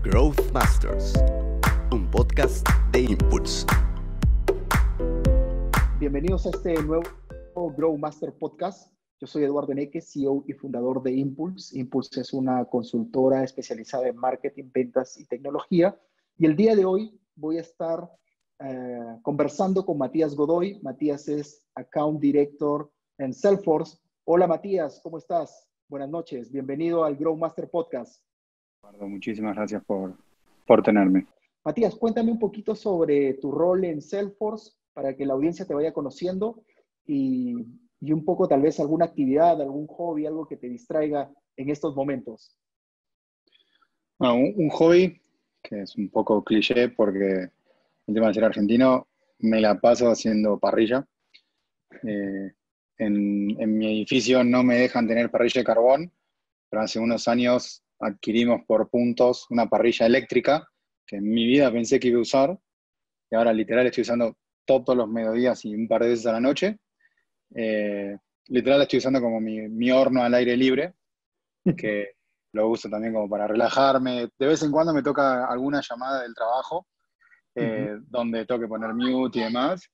Growth Masters, un podcast de Impulse. Bienvenidos a este nuevo Grow Master Podcast. Yo soy Eduardo Eneque, CEO y fundador de Impulse. Impulse es una consultora especializada en marketing, ventas y tecnología. Y el día de hoy voy a estar conversando con Matías Godoy. Matías es Account Director en Salesforce. Hola Matías, ¿cómo estás? Buenas noches, bienvenido al Grow Master Podcast. Muchísimas gracias por tenerme. Matías, cuéntame un poquito sobre tu rol en Salesforce para que la audiencia te vaya conociendo y un poco tal vez alguna actividad, algún hobby, algo que te distraiga en estos momentos. Bueno, un hobby que es un poco cliché porque el tema de ser argentino me la paso haciendo parrilla. En mi edificio no me dejan tener parrilla de carbón, pero hace unos años adquirimos por puntos una parrilla eléctrica que en mi vida pensé que iba a usar y ahora literal estoy usando todos los mediodías y un par de veces a la noche. Literal estoy usando como mi horno al aire libre, que lo uso también como para relajarme. De vez en cuando me toca alguna llamada del trabajo, donde tengo que poner mute y demás.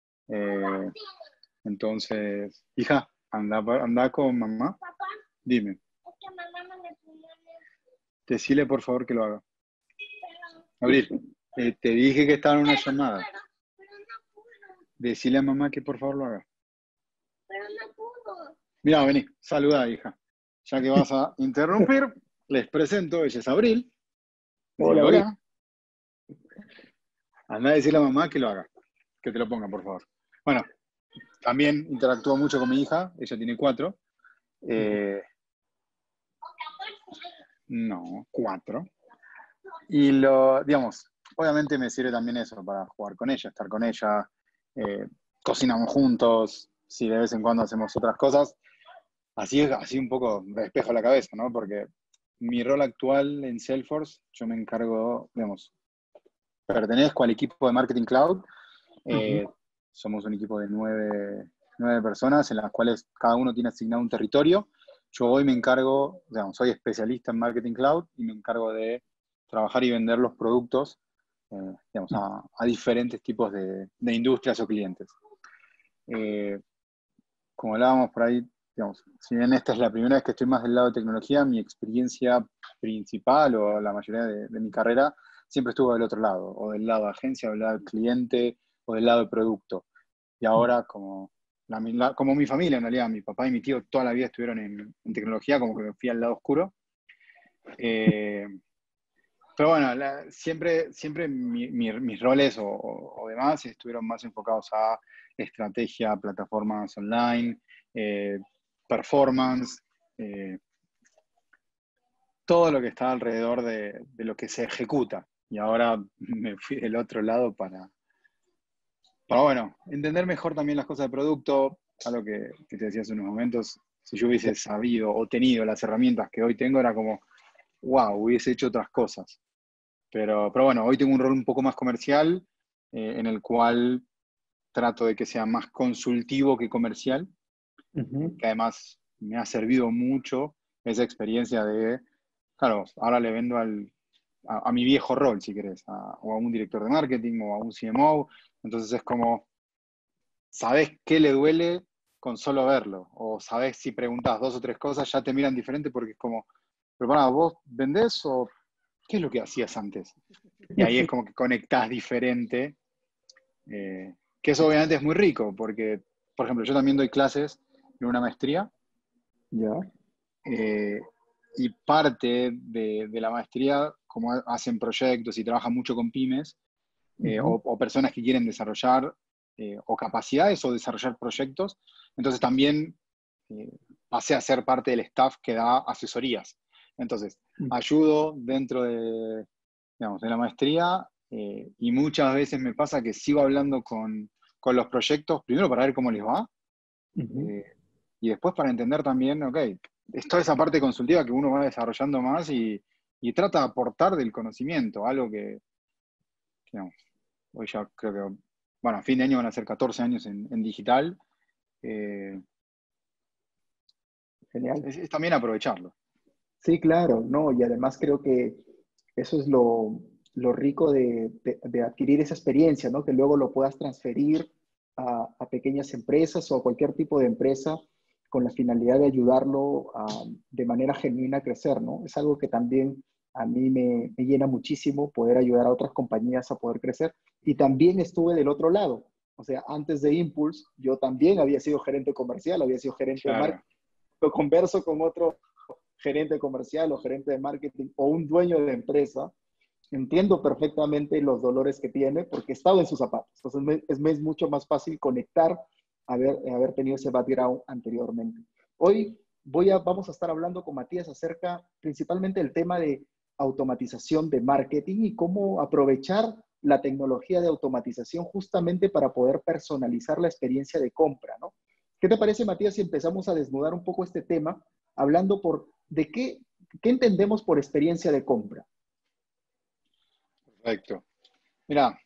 Entonces, hija, anda con mamá. Papá, Dime, es que mamá no me pidió decile por favor que lo haga. pero, Abril, te dije que estaba en una llamada. pero no pudo, Decile a mamá que por favor lo haga. pero no pudo. Mira, vení, saluda, hija. Ya que vas a interrumpir, les presento, ella es Abril. Hola, Hola, Abril. hola. Anda a decirle a mamá que lo haga, que te lo ponga, por favor. Bueno, también interactúo mucho con mi hija, ella tiene 4. No, 4. Y digamos, obviamente me sirve también eso, para jugar con ella, estar con ella, cocinamos juntos, si de vez en cuando hacemos otras cosas. Así un poco me despejo la cabeza, ¿no? Porque mi rol actual en Salesforce, yo me encargo, digamos, pertenezco al equipo de Marketing Cloud. Somos un equipo de 9 personas, en las cuales cada uno tiene asignado un territorio. Yo hoy me encargo, digamos, soy especialista en Marketing Cloud y me encargo de trabajar y vender los productos, digamos, a diferentes tipos de industrias o clientes. Como hablábamos por ahí, digamos, si bien esta es la primera vez que estoy más del lado de tecnología, mi experiencia principal o la mayoría de mi carrera siempre estuvo del otro lado, o del lado de agencia, o del lado del cliente, o del lado de producto. Y ahora, como mi familia, en realidad, mi papá y mi tío toda la vida estuvieron en tecnología, como que me fui al lado oscuro. Pero bueno, siempre mis roles o demás estuvieron más enfocados a estrategia, plataformas online, performance, todo lo que está alrededor de lo que se ejecuta. Y ahora me fui del otro lado para bueno, entender mejor también las cosas de producto, algo que te decía hace unos momentos. Si yo hubiese sabido o tenido las herramientas que hoy tengo, era como, wow, hubiese hecho otras cosas. Pero bueno, hoy tengo un rol un poco más comercial, en el cual trato de que sea más consultivo que comercial, que además me ha servido mucho esa experiencia de, claro, ahora le vendo a mi viejo rol, si querés, o a un director de marketing o a un CMO. Entonces es como, sabés qué le duele con solo verlo, o sabés si preguntas 2 o 3 cosas, ya te miran diferente porque es como, pero pará, ¿vos vendés o qué es lo que hacías antes? Y ahí es como que conectás diferente, que eso obviamente es muy rico, porque, por ejemplo, yo también doy clases en una maestría, Ya. y parte de la maestría, como hacen proyectos y trabajan mucho con pymes, o personas que quieren desarrollar o capacidades o desarrollar proyectos, entonces también pasé a ser parte del staff que da asesorías. Entonces, ayudo dentro digamos, de la maestría, y muchas veces me pasa que sigo hablando con los proyectos, primero para ver cómo les va, y después para entender también, ok, es toda esa parte consultiva que uno va desarrollando más y trata de aportar del conocimiento, algo que digamos, hoy ya creo que, bueno, a fin de año van a ser 14 años en digital. Genial. Es también aprovecharlo. Sí, claro, no, y además creo que Eso es lo rico de adquirir esa experiencia, ¿no? Que luego lo puedas transferir a pequeñas empresas o a cualquier tipo de empresa con la finalidad de ayudarlo de manera genuina a crecer, ¿no? Es algo que también a mí me llena muchísimo poder ayudar a otras compañías a poder crecer. Y también estuve del otro lado. O sea, antes de Impulse, yo también había sido gerente comercial, había sido gerente de Claro, marketing. Lo converso con otro gerente comercial o gerente de marketing o un dueño de empresa, entiendo perfectamente los dolores que tiene porque he estado en sus zapatos. Entonces es mucho más fácil conectar haber tenido ese background anteriormente. Hoy vamos a estar hablando con Matías acerca principalmente del tema de automatización de marketing y cómo aprovechar la tecnología de automatización justamente para poder personalizar la experiencia de compra, ¿no? ¿Qué te parece, Matías, si empezamos a desnudar un poco este tema, hablando de qué entendemos por experiencia de compra? perfecto. Mira,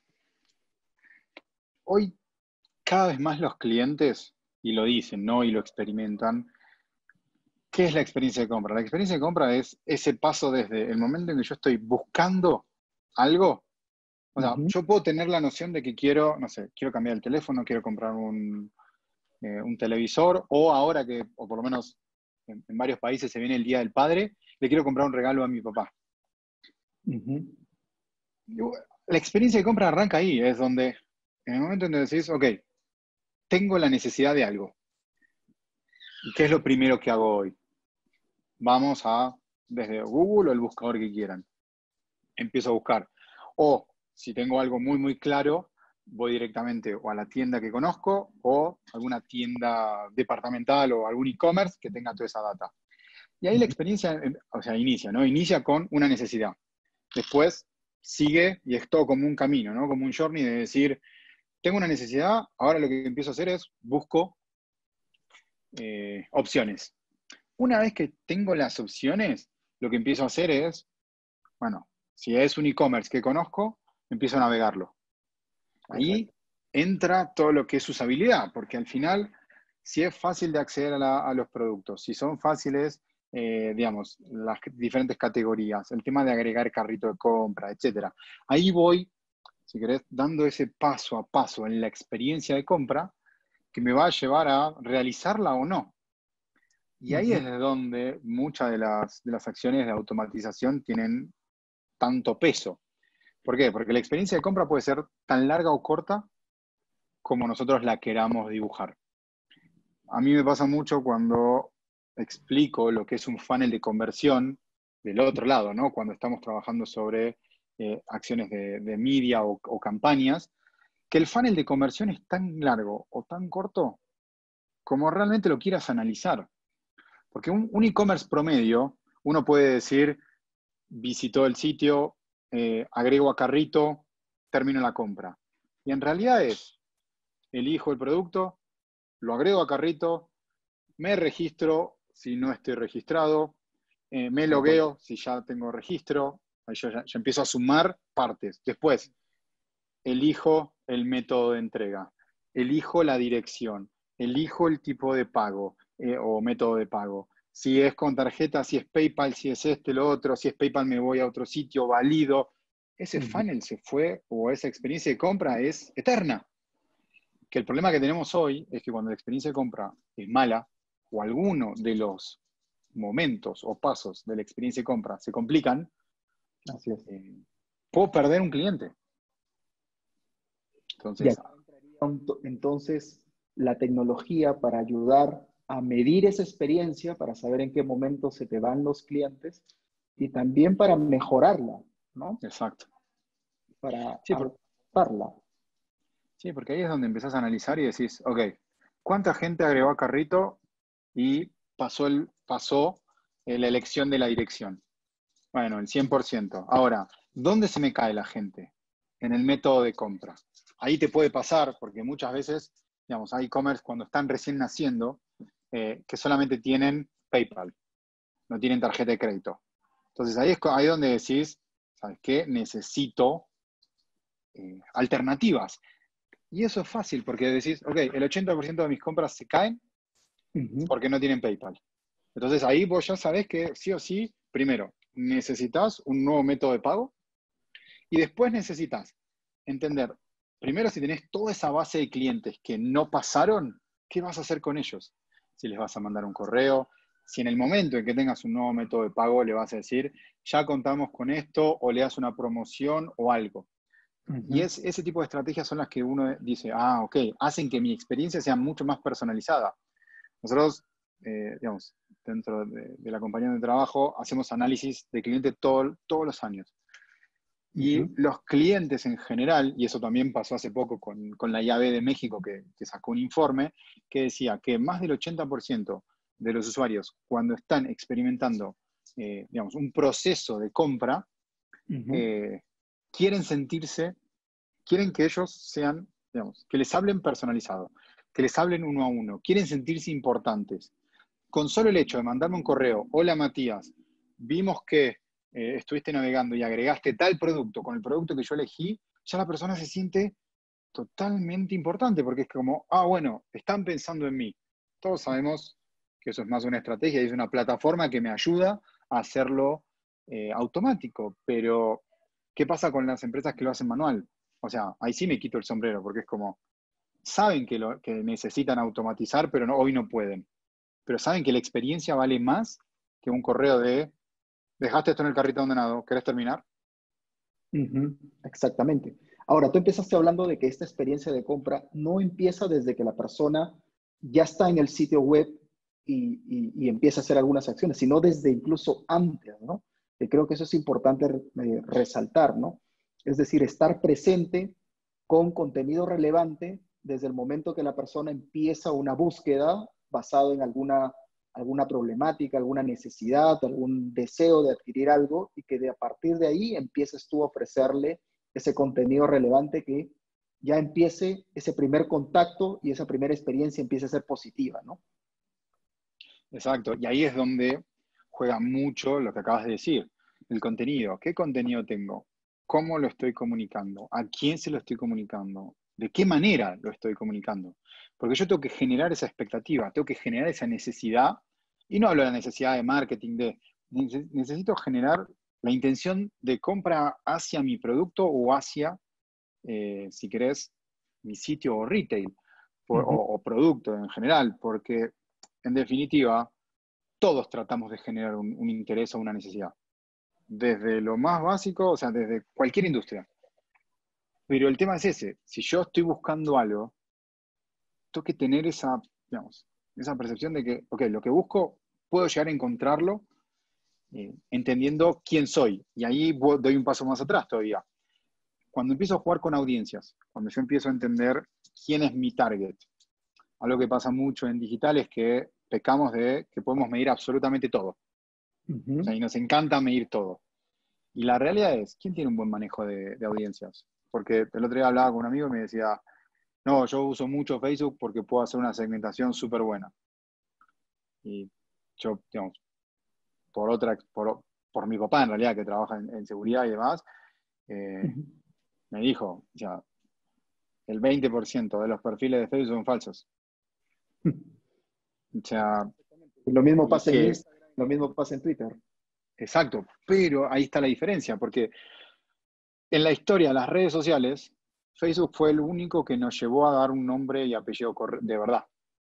hoy cada vez más los clientes, y lo dicen, ¿no? Y lo experimentan. ¿Qué es la experiencia de compra? La experiencia de compra es ese paso desde el momento en que yo estoy buscando algo. O sea, Ujú. yo puedo tener la noción de que quiero, no sé, quiero cambiar el teléfono, quiero comprar un televisor, o ahora que, o por lo menos en varios países se viene el Día del Padre, le quiero comprar un regalo a mi papá. Ujú. La experiencia de compra arranca ahí, es donde, en el momento en que decís, ok, tengo la necesidad de algo. ¿Y qué es lo primero que hago hoy? Vamos desde Google o el buscador que quieran. Empiezo a buscar. O si tengo algo muy, muy claro, voy directamente o a la tienda que conozco o alguna tienda departamental o algún e-commerce que tenga toda esa data. Y ahí la experiencia, o sea, inicia, ¿no? Inicia con una necesidad. Después sigue y es todo como un camino, ¿no? Como un journey de decir, tengo una necesidad, ahora lo que empiezo a hacer es busco opciones. Una vez que tengo las opciones, lo que empiezo a hacer es, bueno, si es un e-commerce que conozco, empiezo a navegarlo. Ahí Correcto. entra todo lo que es usabilidad, porque al final, si es fácil de acceder a los productos, si son fáciles, digamos, las diferentes categorías, el tema de agregar carrito de compra, etcétera. Ahí voy, si querés, dando ese paso a paso en la experiencia de compra que me va a llevar a realizarla o no. Y ahí es Ujú. donde muchas de las acciones de automatización tienen tanto peso. ¿Por qué? Porque la experiencia de compra puede ser tan larga o corta como nosotros la queramos dibujar. A mí me pasa mucho cuando explico lo que es un funnel de conversión del otro lado, ¿no? Cuando estamos trabajando sobre acciones de media o campañas, que el funnel de conversión es tan largo o tan corto como realmente lo quieras analizar. Porque un e-commerce promedio, uno puede decir, visitó el sitio, agrego a carrito, termino la compra. Y en realidad es, elijo el producto, lo agrego a carrito, me registro si no estoy registrado, me De acuerdo. logueo si ya tengo registro, ahí yo ya empiezo a sumar partes. Después, elijo el método de entrega, elijo la dirección, elijo el tipo de pago o método de pago. Si es con tarjeta, si es PayPal, si es lo otro, si es PayPal me voy a otro sitio, valido. Ese Ujú. funnel se fue, o esa experiencia de compra es eterna. Que el problema que tenemos hoy es que cuando la experiencia de compra es mala, o alguno de los momentos o pasos de la experiencia de compra se complican, Así es. eh, puedo perder un cliente. Y Entonces, acá entraría entonces la tecnología para ayudar a medir esa experiencia, para saber en qué momento se te van los clientes y también para mejorarla, ¿no? exacto. Para Sí, adaptarla. sí, porque ahí es donde empezás a analizar y decís, ok, ¿cuánta gente agregó a carrito y pasó la elección de la dirección? Bueno, el 100%. Ahora, ¿dónde se me cae la gente? En el método de compra. Ahí te puede pasar, porque muchas veces, digamos, hay e-commerce cuando están recién naciendo, que solamente tienen PayPal, no tienen tarjeta de crédito. Entonces ahí es ahí donde decís, ¿sabes qué? Necesito alternativas. Y eso es fácil, porque decís, ok, el 80% de mis compras se caen Ujú. porque no tienen PayPal. Entonces ahí vos ya sabés que sí o sí, primero, necesitas un nuevo método de pago y después necesitas entender, primero si tenés toda esa base de clientes que no pasaron, ¿qué vas a hacer con ellos? Si les vas a mandar un correo, si en el momento en que tengas un nuevo método de pago le vas a decir, ya contamos con esto, o le das una promoción o algo. Y ese tipo de estrategias son las que uno dice, ok, hacen que mi experiencia sea mucho más personalizada. Nosotros, digamos, dentro de la compañía de trabajo, hacemos análisis de cliente todos los años. Y los clientes en general, y eso también pasó hace poco con la IAB de México, que sacó un informe que decía que más del 80% de los usuarios, cuando están experimentando, digamos, un proceso de compra, quieren que ellos sean, digamos, que les hablen personalizado, que les hablen uno a uno, quieren sentirse importantes. Con solo el hecho de mandarme un correo, hola Matías, vimos que estuviste navegando y agregaste tal producto con el producto que yo elegí, ya la persona se siente totalmente importante, porque es como, bueno, están pensando en mí. Todos sabemos que eso es más una estrategia y es una plataforma que me ayuda a hacerlo automático, pero ¿qué pasa con las empresas que lo hacen manual? O sea, ahí sí me quito el sombrero, porque es como, saben que necesitan automatizar, pero hoy no pueden. Pero saben que la experiencia vale más que un correo de, dejaste esto en el carrito abandonado, ¿querés terminar? Exactamente. Ahora, tú empezaste hablando de que esta experiencia de compra no empieza desde que la persona ya está en el sitio web y empieza a hacer algunas acciones, sino desde incluso antes, ¿no? Y creo que eso es importante resaltar, ¿no? Es decir, estar presente con contenido relevante desde el momento que la persona empieza una búsqueda basado en alguna problemática, alguna necesidad, algún deseo de adquirir algo y que a partir de ahí empieces tú a ofrecerle ese contenido relevante que ya empiece ese primer contacto y esa primera experiencia empiece a ser positiva, ¿no? Exacto, y ahí es donde juega mucho lo que acabas de decir, el contenido. ¿Qué contenido tengo? ¿Cómo lo estoy comunicando? ¿A quién se lo estoy comunicando? ¿De qué manera lo estoy comunicando? Porque yo tengo que generar esa expectativa, tengo que generar esa necesidad, y no hablo de la necesidad de marketing, necesito generar la intención de compra hacia mi producto o hacia, si querés, mi sitio o retail, o producto en general, porque en definitiva, todos tratamos de generar un interés o una necesidad. Desde lo más básico, o sea, desde cualquier industria. Pero el tema es ese. Si yo estoy buscando algo, tengo que tener esa, digamos, esa percepción de que, ok, lo que busco, puedo llegar a encontrarlo entendiendo quién soy. Y ahí doy un paso más atrás todavía. Cuando empiezo a jugar con audiencias, cuando yo empiezo a entender quién es mi target, algo que pasa mucho en digital es que pecamos de que podemos medir absolutamente todo. O sea, y nos encanta medir todo. Y la realidad es, ¿quién tiene un buen manejo de audiencias? Porque el otro día hablaba con un amigo y me decía, no, yo uso mucho Facebook porque puedo hacer una segmentación súper buena. Y yo, digamos, por mi papá en realidad, que trabaja en seguridad y demás, me dijo, o sea, el 20% de los perfiles de Facebook son falsos. O sea, Lo mismo y pasa en que, Instagram, lo mismo pasa en Twitter. exacto, pero ahí está la diferencia, porque en la historia de las redes sociales, Facebook fue el único que nos llevó a dar un nombre y apellido de verdad.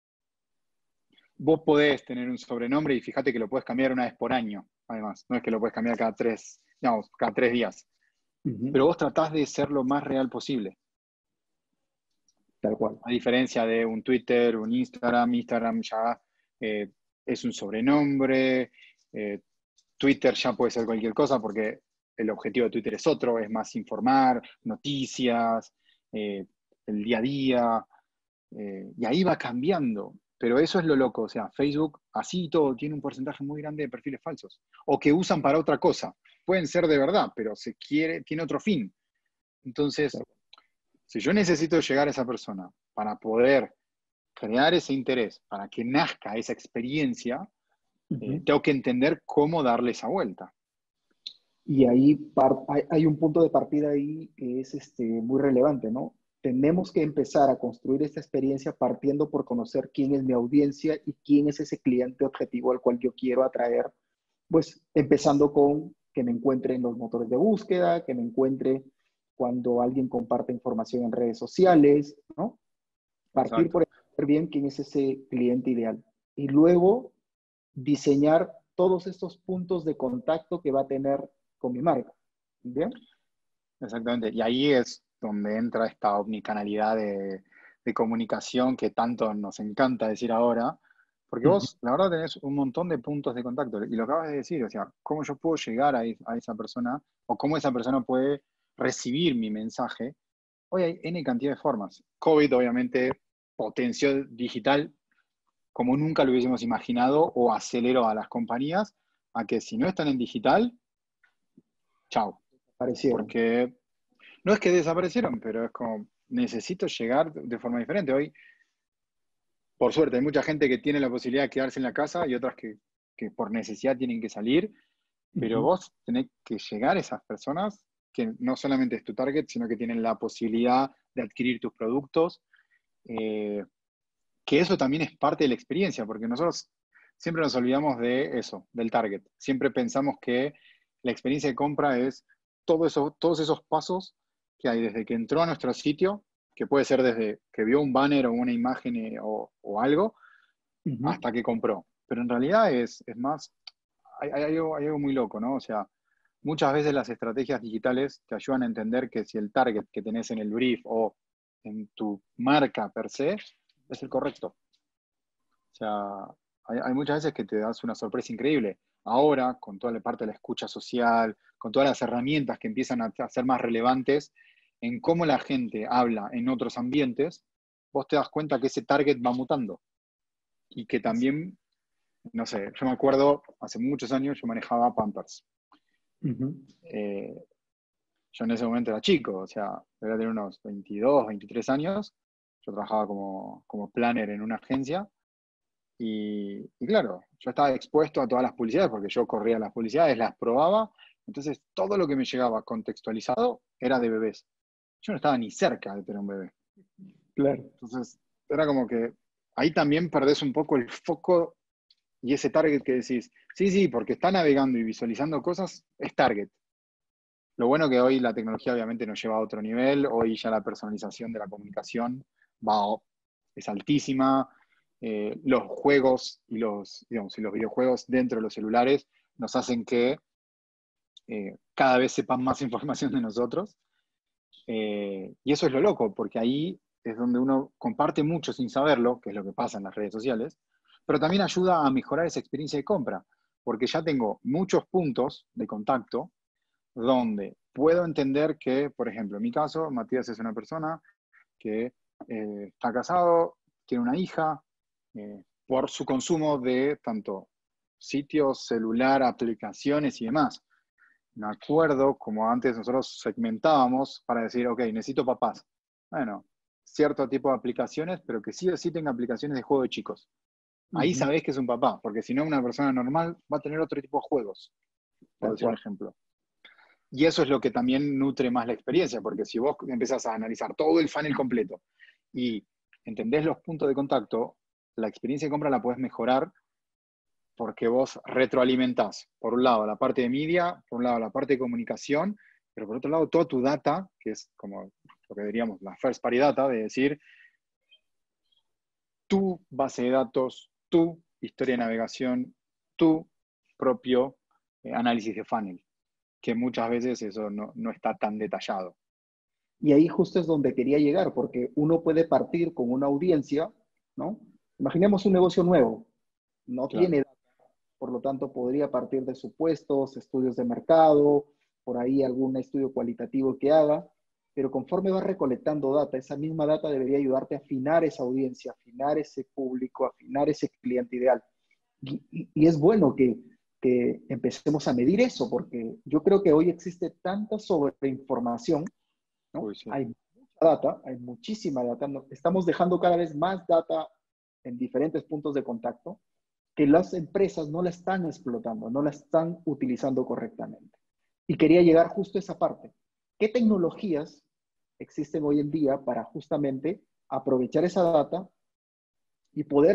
Vos podés tener un sobrenombre y fíjate que lo podés cambiar una vez por año, además. No es que lo podés cambiar cada 3 días. Pero vos tratás de ser lo más real posible. Tal cual. A diferencia de un Twitter, un Instagram ya es un sobrenombre. Twitter ya puede ser cualquier cosa porque el objetivo de Twitter es otro, es más informar, noticias, el día a día, y ahí va cambiando. Pero eso es lo loco, o sea, Facebook, así y todo, tiene un porcentaje muy grande de perfiles falsos, o que usan para otra cosa. Pueden ser de verdad, pero tiene otro fin. Entonces, si yo necesito llegar a esa persona para poder crear ese interés, para que nazca esa experiencia, tengo que entender cómo darle esa vuelta. Y ahí hay un punto de partida ahí que es muy relevante, ¿no? Tenemos que empezar a construir esta experiencia partiendo por conocer quién es mi audiencia y quién es ese cliente objetivo al cual yo quiero atraer Pues empezando con que me encuentre en los motores de búsqueda, que me encuentre cuando alguien comparte información en redes sociales, ¿no? Partir Exacto. por entender bien quién es ese cliente ideal. Y luego diseñar todos estos puntos de contacto que va a tener con mi marca. ¿Bien? Exactamente. Y ahí es donde entra esta omnicanalidad de comunicación que tanto nos encanta decir ahora, porque Ujú. vos, la verdad, tenés un montón de puntos de contacto. Y lo acabas de decir, o sea, cómo yo puedo llegar a esa persona o cómo esa persona puede recibir mi mensaje. Hoy hay N cantidad de formas. COVID, obviamente, potenció digital como nunca lo hubiésemos imaginado o aceleró a las compañías a que si no están en digital, chao. Aparecieron. Porque no es que desaparecieron, pero es como, necesito llegar de forma diferente. Hoy, por suerte, hay mucha gente que tiene la posibilidad de quedarse en la casa y otras que por necesidad tienen que salir, pero Ujú. vos tenés que llegar a esas personas que no solamente es tu target, sino que tienen la posibilidad de adquirir tus productos, eh, que eso también es parte de la experiencia, porque nosotros siempre nos olvidamos de eso, del target. Siempre pensamos que la experiencia de compra es todos esos pasos que hay desde que entró a nuestro sitio, que puede ser desde que vio un banner o una imagen o algo, Ujú. hasta que compró. Pero en realidad es más, hay algo muy loco, ¿no? O sea, muchas veces las estrategias digitales te ayudan a entender que si el target que tenés en el brief o en tu marca per se es el correcto. O sea, hay muchas veces que te das una sorpresa increíble. Ahora, con toda la parte de la escucha social, con todas las herramientas que empiezan a ser más relevantes en cómo la gente habla en otros ambientes, vos te das cuenta que ese target va mutando. Y que también, no sé, yo me acuerdo, hace muchos años yo manejaba Pampers. Ujú. Eh, yo en ese momento era chico, o sea, debería tener unos 22, 23 años. Yo trabajaba como planner en una agencia. Y claro, yo estaba expuesto a todas las publicidades porque yo corría las publicidades, las probaba, entonces todo lo que me llegaba contextualizado era de bebés. Yo no estaba ni cerca de tener un bebé. Claro. Entonces era como que ahí también perdés un poco el foco y ese target que decís, sí, sí, porque está navegando y visualizando cosas, es target. Lo bueno que hoy la tecnología obviamente nos lleva a otro nivel, hoy ya la personalización de la comunicación va, es altísima, los juegos digamos, y los videojuegos dentro de los celulares nos hacen que cada vez sepan más información de nosotros, y eso es lo loco, porque ahí es donde uno comparte mucho sin saberlo, que es lo que pasa en las redes sociales, pero también ayuda a mejorar esa experiencia de compra, porque ya tengo muchos puntos de contacto donde puedo entender que, por ejemplo, en mi caso, Matías es una persona que está casado, tiene una hija, por su consumo de tanto sitios, celular, aplicaciones y demás. Me acuerdo como antes nosotros segmentábamos para decir, ok, necesito papás. Bueno, cierto tipo de aplicaciones, pero que sí o sí tenga aplicaciones de juego de chicos. Ahí Ujú. sabés que es un papá, porque si no, una persona normal va a tener otro tipo de juegos, por Tal decir un cual. ejemplo. Y eso es lo que también nutre más la experiencia, porque si vos empezás a analizar todo el funnel completo y entendés los puntos de contacto, la experiencia de compra la podés mejorar porque vos retroalimentás, por un lado, la parte de media, por un lado, la parte de comunicación, pero por otro lado, toda tu data, que es como lo que diríamos la first party data, de decir, tu base de datos, tu historia de navegación, tu propio análisis de funnel, que muchas veces eso no está tan detallado. Y ahí justo es donde quería llegar, porque uno puede partir con una audiencia, ¿no? Imaginemos un negocio nuevo, no Claro. tiene data, por lo tanto podría partir de supuestos, estudios de mercado, por ahí algún estudio cualitativo que haga, pero conforme vas recolectando data, esa misma data debería ayudarte a afinar esa audiencia, afinar ese público, afinar ese cliente ideal. Y es bueno que empecemos a medir eso, porque yo creo que hoy existe tanta sobreinformación, ¿no? Uy, sí. Hay mucha data, hay muchísima data. Estamos dejando cada vez más data en diferentes puntos de contacto que las empresas no la están explotando, no la están utilizando correctamente. Y quería llegar justo a esa parte. ¿Qué tecnologías existen hoy en día para justamente aprovechar esa data y poder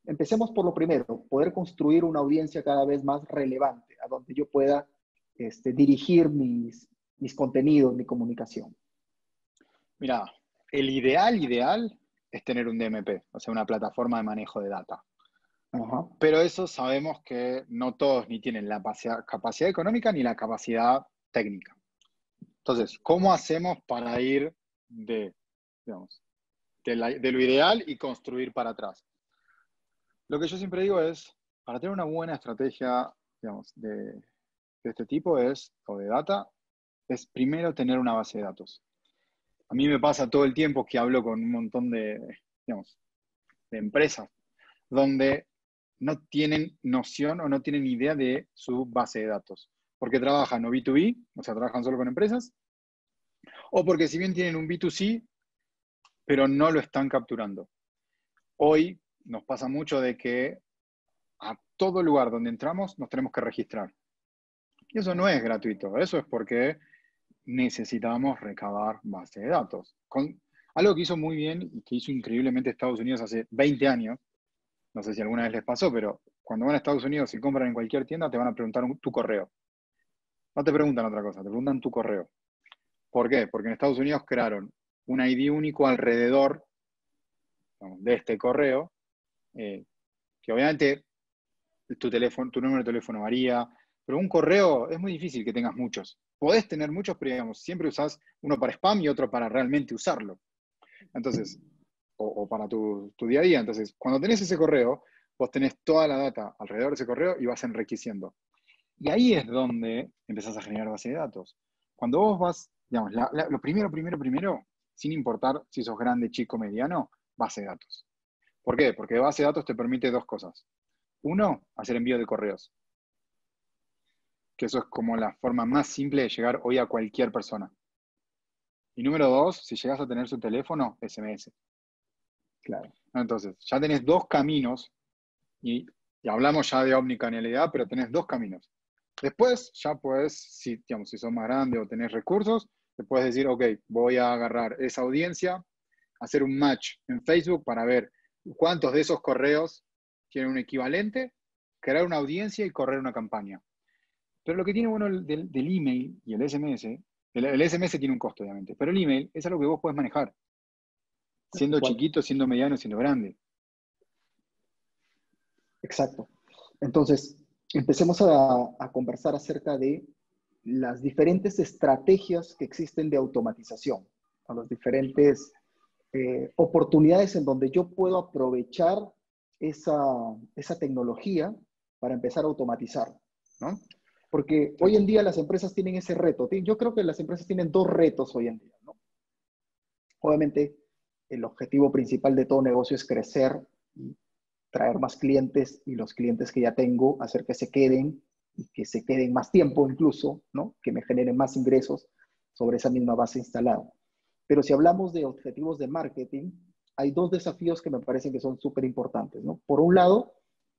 empecemos por lo primero, poder construir una audiencia cada vez más relevante, a donde yo pueda dirigir mis contenidos, mi comunicación. Mira, el ideal es tener un DMP, o sea, una plataforma de manejo de data. Ajá. Pero eso sabemos que no todos ni tienen la capacidad económica ni la capacidad técnica. Entonces, ¿cómo hacemos para ir digamos, de lo ideal y construir para atrás? Lo que yo siempre digo es, para tener una buena estrategia, digamos, de este tipo o de data, es primero tener una base de datos. A mí me pasa todo el tiempo que hablo con un montón digamos, de empresas donde no tienen noción o no tienen idea de su base de datos. Porque trabajan o B2B, o sea, trabajan solo con empresas, o porque si bien tienen un B2C, pero no lo están capturando. Hoy nos pasa mucho de que a todo lugar donde entramos nos tenemos que registrar. Y eso no es gratuito, eso es porque necesitamos recabar base de datos. Algo que hizo muy bien y que hizo increíblemente Estados Unidos hace 20 años, no sé si alguna vez les pasó, pero cuando van a Estados Unidos y compran en cualquier tienda, te van a preguntar tu correo. No te preguntan otra cosa, te preguntan tu correo. ¿Por qué? Porque en Estados Unidos crearon un ID único alrededor, digamos, de este correo, que obviamente tu número de teléfono varía, pero un correo es muy difícil que tengas muchos. Podés tener muchos, pero digamos, siempre usás uno para spam y otro para realmente usarlo. Entonces, o para tu día a día. Entonces, cuando tenés ese correo, vos tenés toda la data alrededor de ese correo y vas enriqueciendo. Y ahí es donde empezás a generar base de datos. Cuando vos vas, digamos, lo primero, sin importar si sos grande, chico, mediano, base de datos. ¿Por qué? Porque base de datos te permite dos cosas. Uno, hacer envío de correos. Que eso es como la forma más simple de llegar hoy a cualquier persona. Y número dos, si llegas a tener su teléfono, SMS. Claro. Entonces, ya tenés dos caminos, y hablamos ya de omnicanalidad, pero tenés dos caminos. Después, ya puedes, si sos más grande o tenés recursos, te puedes decir, ok, voy a agarrar esa audiencia, hacer un match en Facebook para ver cuántos de esos correos tienen un equivalente, crear una audiencia y correr una campaña. Pero lo que tiene bueno del email y el SMS, el SMS tiene un costo, obviamente, pero el email es algo que vos podés manejar, siendo chiquito, siendo mediano, siendo grande. Exacto. Entonces, empecemos a conversar acerca de las diferentes estrategias que existen de automatización, a las diferentes oportunidades en donde yo puedo aprovechar esa tecnología para empezar a automatizar, ¿no? Porque Sí. hoy en día las empresas tienen ese reto. Yo creo que las empresas tienen dos retos hoy en día, ¿no? Obviamente, el objetivo principal de todo negocio es crecer y traer más clientes, y los clientes que ya tengo, hacer que se queden y que se queden más tiempo incluso, ¿no? Que me generen más ingresos sobre esa misma base instalada. Pero si hablamos de objetivos de marketing, hay dos desafíos que me parecen que son súper importantes, ¿no? Por un lado,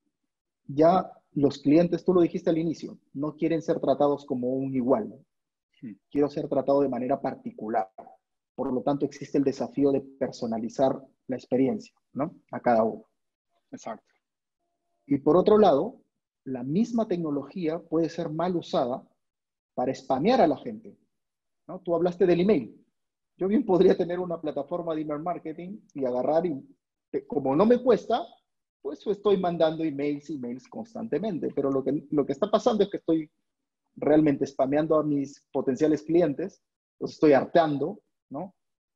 ya los clientes, tú lo dijiste al inicio, no quieren ser tratados como un igual, ¿no? Quiero ser tratado de manera particular. Por lo tanto, existe el desafío de personalizar la experiencia, ¿no? A cada uno. Exacto. Y por otro lado, la misma tecnología puede ser mal usada para spamear a la gente, ¿no? Tú hablaste del email. Yo bien podría tener una plataforma de email marketing y agarrar y, como no me cuesta, pues estoy mandando emails constantemente. Pero lo que está pasando es que estoy realmente spameando a mis potenciales clientes, los estoy hartando, ¿no?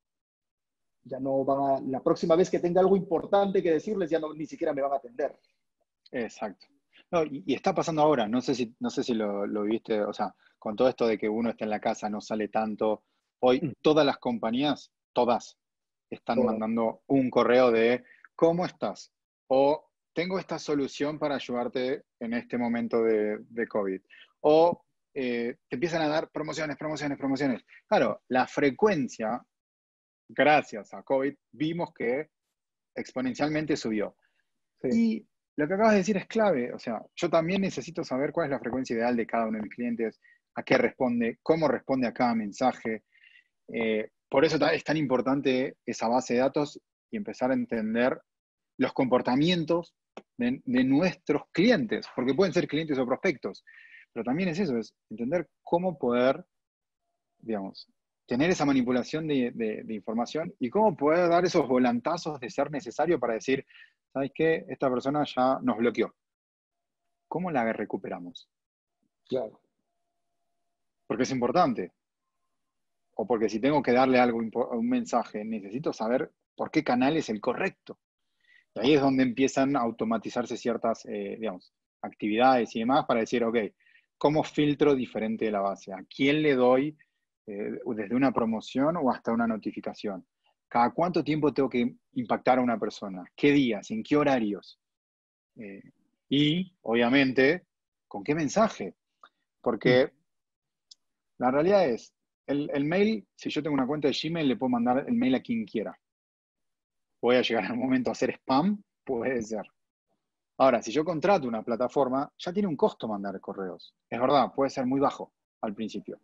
Ya no van a, la próxima vez que tenga algo importante que decirles, ya no, ni siquiera me van a atender. Exacto. No, y está pasando ahora, no sé si lo viste, o sea, con todo esto de que uno está en la casa, no sale tanto. Hoy todas las compañías, todas, están Todas. mandando un correo de ¿cómo estás? O tengo esta solución para ayudarte en este momento de COVID. O te empiezan a dar promociones. Claro, la frecuencia, gracias a COVID, vimos que exponencialmente subió. Sí. Y lo que acabas de decir es clave. O sea, yo también necesito saber cuál es la frecuencia ideal de cada uno de mis clientes, a qué responde, cómo responde a cada mensaje. Por eso es tan importante esa base de datos y empezar a entender los comportamientos de nuestros clientes, porque pueden ser clientes o prospectos, pero también es eso, es entender cómo poder, digamos, tener esa manipulación de información y cómo poder dar esos volantazos de ser necesario para decir, ¿sabes qué? Esta persona ya nos bloqueó. ¿Cómo la recuperamos? Claro. Porque es importante. O porque si tengo que darle algo, un mensaje, necesito saber por qué canal es el correcto. Y ahí es donde empiezan a automatizarse ciertas, digamos, actividades y demás para decir, ok, ¿cómo filtro diferente de la base? ¿A quién le doy desde una promoción o hasta una notificación? ¿Cada cuánto tiempo tengo que impactar a una persona? ¿Qué días? ¿En qué horarios? Eh, y, obviamente, ¿con qué mensaje? Porque la realidad es, el mail, si yo tengo una cuenta de Gmail, le puedo mandar el mail a quien quiera. ¿Voy a llegar al momento a hacer spam? Puede ser. Ahora, si yo contrato una plataforma, ya tiene un costo mandar correos. Es verdad, puede ser muy bajo al principio.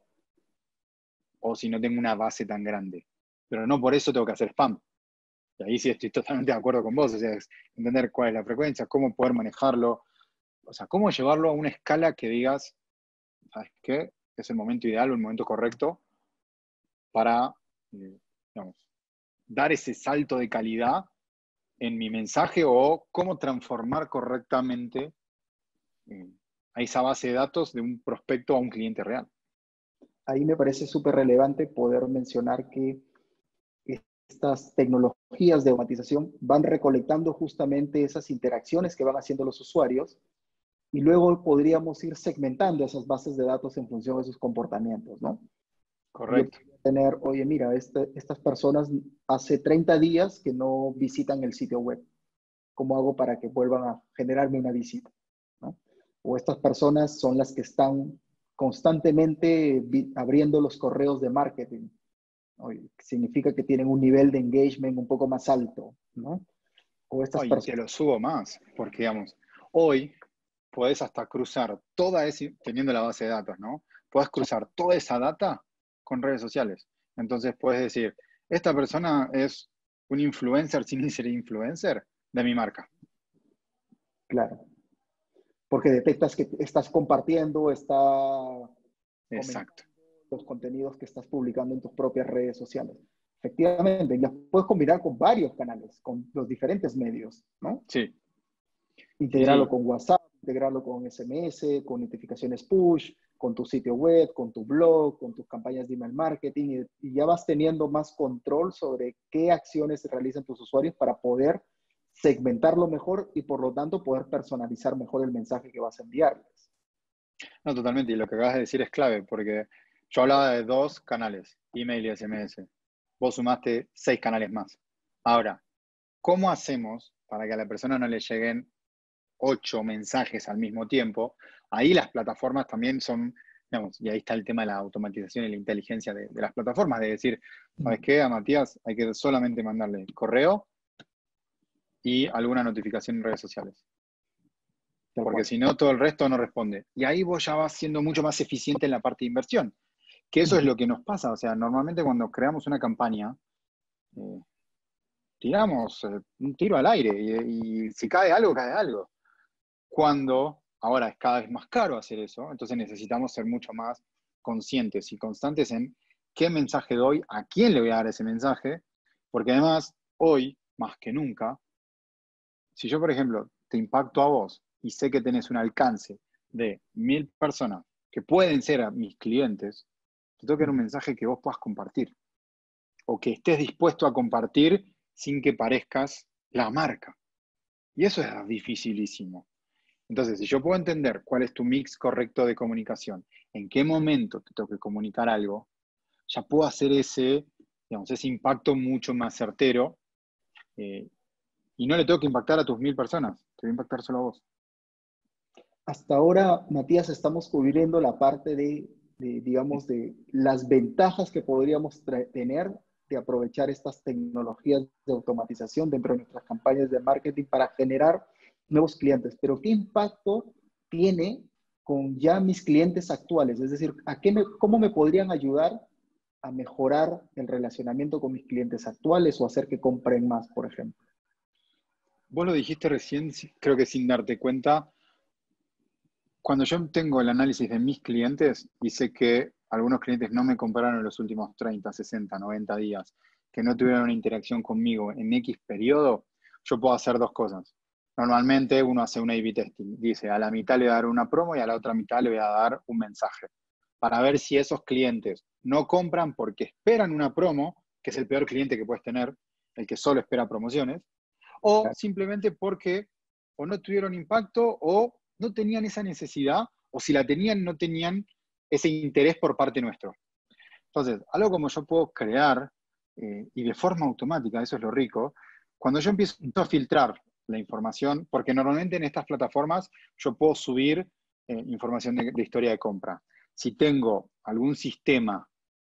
O si no tengo una base tan grande. Pero no por eso tengo que hacer spam. Y ahí sí estoy totalmente de acuerdo con vos. O sea, es entender cuál es la frecuencia, cómo poder manejarlo. O sea, cómo llevarlo a una escala que digas, ¿sabes qué? Es el momento ideal o el momento correcto para, digamos, dar ese salto de calidad en mi mensaje o cómo transformar correctamente a esa base de datos de un prospecto a un cliente real. Ahí me parece súper relevante poder mencionar que estas tecnologías de automatización van recolectando justamente esas interacciones que van haciendo los usuarios y luego podríamos ir segmentando esas bases de datos en función de sus comportamientos, ¿no? Yo Correcto. podría tener, oye, mira, estas personas hace 30 días que no visitan el sitio web. ¿Cómo hago para que vuelvan a generarme una visita? ¿No? O estas personas son las que están constantemente abriendo los correos de marketing. ¿No? Significa que tienen un nivel de engagement un poco más alto, ¿no? O estas Y te personas. lo subo más, porque digamos, hoy puedes hasta cruzar toda esa, teniendo la base de datos, ¿no? Puedes cruzar toda esa data con redes sociales. Entonces puedes decir, esta persona es un influencer sin ser influencer de mi marca. Claro, porque detectas que estás compartiendo, está comentando Exacto. los contenidos que estás publicando en tus propias redes sociales. Efectivamente, ya puedes combinar con varios canales, con los diferentes medios, ¿no? Sí, sí, Integrarlo sí. con WhatsApp, integrarlo con SMS, con notificaciones push, con tu sitio web, con tu blog, con tus campañas de email marketing y ya vas teniendo más control sobre qué acciones se realizan tus usuarios para poder segmentarlo mejor y por lo tanto poder personalizar mejor el mensaje que vas a enviarles. No, totalmente. Y lo que acabas de decir es clave, porque yo hablaba de 2 canales, email y SMS. Vos sumaste 6 canales más. Ahora, ¿cómo hacemos para que a la persona no le lleguen 8 mensajes al mismo tiempo? Ahí las plataformas también son, digamos, y ahí está el tema de la automatización y la inteligencia de las plataformas, de decir, ¿sabes qué? A Matías hay que solamente mandarle correo y alguna notificación en redes sociales. Tal Porque cual. si no, todo el resto no responde. Y ahí vos ya vas siendo mucho más eficiente en la parte de inversión. Que eso es lo que nos pasa. O sea, normalmente cuando creamos una campaña, eh, tiramos un tiro al aire y si cae algo, cae algo. Cuando ahora es cada vez más caro hacer eso, entonces necesitamos ser mucho más conscientes y constantes en qué mensaje doy, a quién le voy a dar ese mensaje, porque además, hoy, más que nunca, si yo, por ejemplo, te impacto a vos y sé que tenés un alcance de 1000 personas que pueden ser a mis clientes, te tengo que dar un mensaje que vos puedas compartir o que estés dispuesto a compartir sin que parezcas la marca. Y eso es dificilísimo. Entonces, si yo puedo entender cuál es tu mix correcto de comunicación, en qué momento te tengo que comunicar algo, ya puedo hacer ese, digamos, ese impacto mucho más certero y no le tengo que impactar a tus 1000 personas, te voy a impactar solo a vos. Hasta ahora, Matías, estamos cubriendo la parte digamos, de las ventajas que podríamos tener de aprovechar estas tecnologías de automatización dentro de nuestras campañas de marketing para generar nuevos clientes. Pero ¿qué impacto tiene con ya mis clientes actuales? Es decir, ¿cómo me podrían ayudar a mejorar el relacionamiento con mis clientes actuales o hacer que compren más, por ejemplo? vos lo dijiste recién, creo que sin darte cuenta. Cuando yo tengo el análisis de mis clientes y sé que algunos clientes no me compraron en los últimos 30, 60, 90 días, que no tuvieron una interacción conmigo en X periodo, yo puedo hacer dos cosas. Normalmente uno hace un A/B testing. Dice, a la mitad le voy a dar una promo y a la otra mitad le voy a dar un mensaje. Para ver si esos clientes no compran porque esperan una promo, que es el peor cliente que puedes tener, el que solo espera promociones, o simplemente porque o no tuvieron impacto o no tenían esa necesidad, o si la tenían, no tenían ese interés por parte nuestro. Entonces, algo como yo puedo crear, y de forma automática, eso es lo rico, cuando yo empiezo a filtrar la información, porque normalmente en estas plataformas yo puedo subir información de historia de compra. Si tengo algún sistema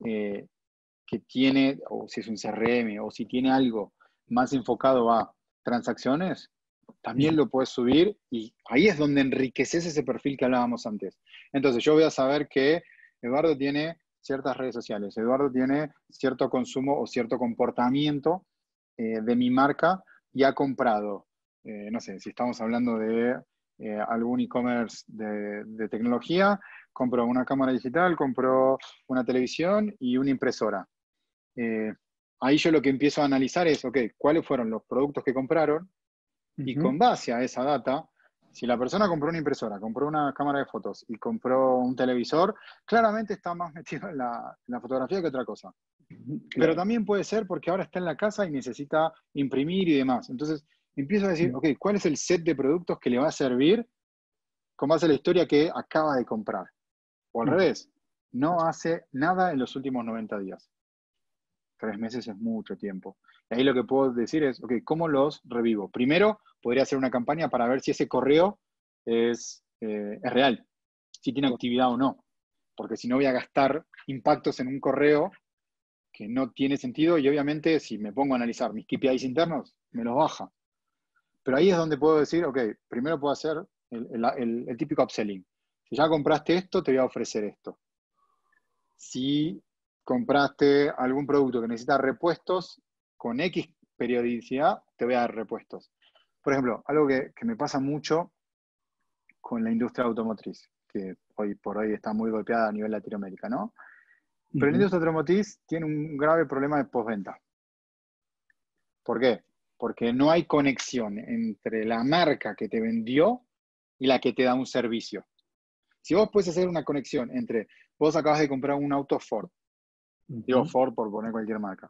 que tiene, o si es un CRM, o si tiene algo más enfocado a transacciones, también lo puedes subir y ahí es donde enriqueces ese perfil que hablábamos antes. Entonces yo voy a saber que Eduardo tiene ciertas redes sociales, Eduardo tiene cierto consumo o cierto comportamiento de mi marca y ha comprado, no sé, si estamos hablando de algún e-commerce de tecnología, compró una cámara digital, compró una televisión y una impresora. Eh, Ahí yo lo que empiezo a analizar es, ok, ¿cuáles fueron los productos que compraron? Y con base a esa data, si la persona compró una impresora, compró una cámara de fotos y compró un televisor, claramente está más metido en la fotografía que otra cosa. Pero Claro. también puede ser porque ahora está en la casa y necesita imprimir y demás. Entonces empiezo a decir, ok, ¿cuál es el set de productos que le va a servir con base a la historia que acaba de comprar? O al revés, no hace nada en los últimos 90 días. 3 meses es mucho tiempo. Y ahí lo que puedo decir es, ok, ¿cómo los revivo? Primero, podría hacer una campaña para ver si ese correo es real, si tiene actividad o no. Porque si no voy a gastar impactos en un correo que no tiene sentido y obviamente si me pongo a analizar mis KPIs internos, me los baja. Pero ahí es donde puedo decir, ok, primero puedo hacer el típico upselling. Si ya compraste esto, te voy a ofrecer esto. Si compraste algún producto que necesita repuestos, con X periodicidad te voy a dar repuestos. Por ejemplo, algo que me pasa mucho con la industria automotriz, que hoy por hoy está muy golpeada a nivel Latinoamérica, ¿no? Pero la industria automotriz tiene un grave problema de postventa. ¿Por qué? Porque no hay conexión entre la marca que te vendió y la que te da un servicio. Si vos puedes hacer una conexión entre, vos acabas de comprar un auto Ford, digo Ford por poner cualquier marca.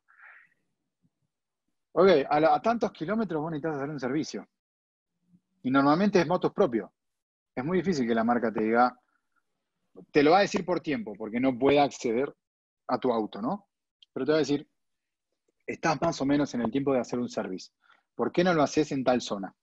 Ok, a tantos kilómetros vos necesitas hacer un servicio. Y normalmente es motos propio. Es muy difícil que la marca te diga, te lo va a decir por tiempo, porque no puede acceder a tu auto, ¿no? Pero te va a decir, estás más o menos en el tiempo de hacer un service. ¿Por qué no lo haces en tal zona?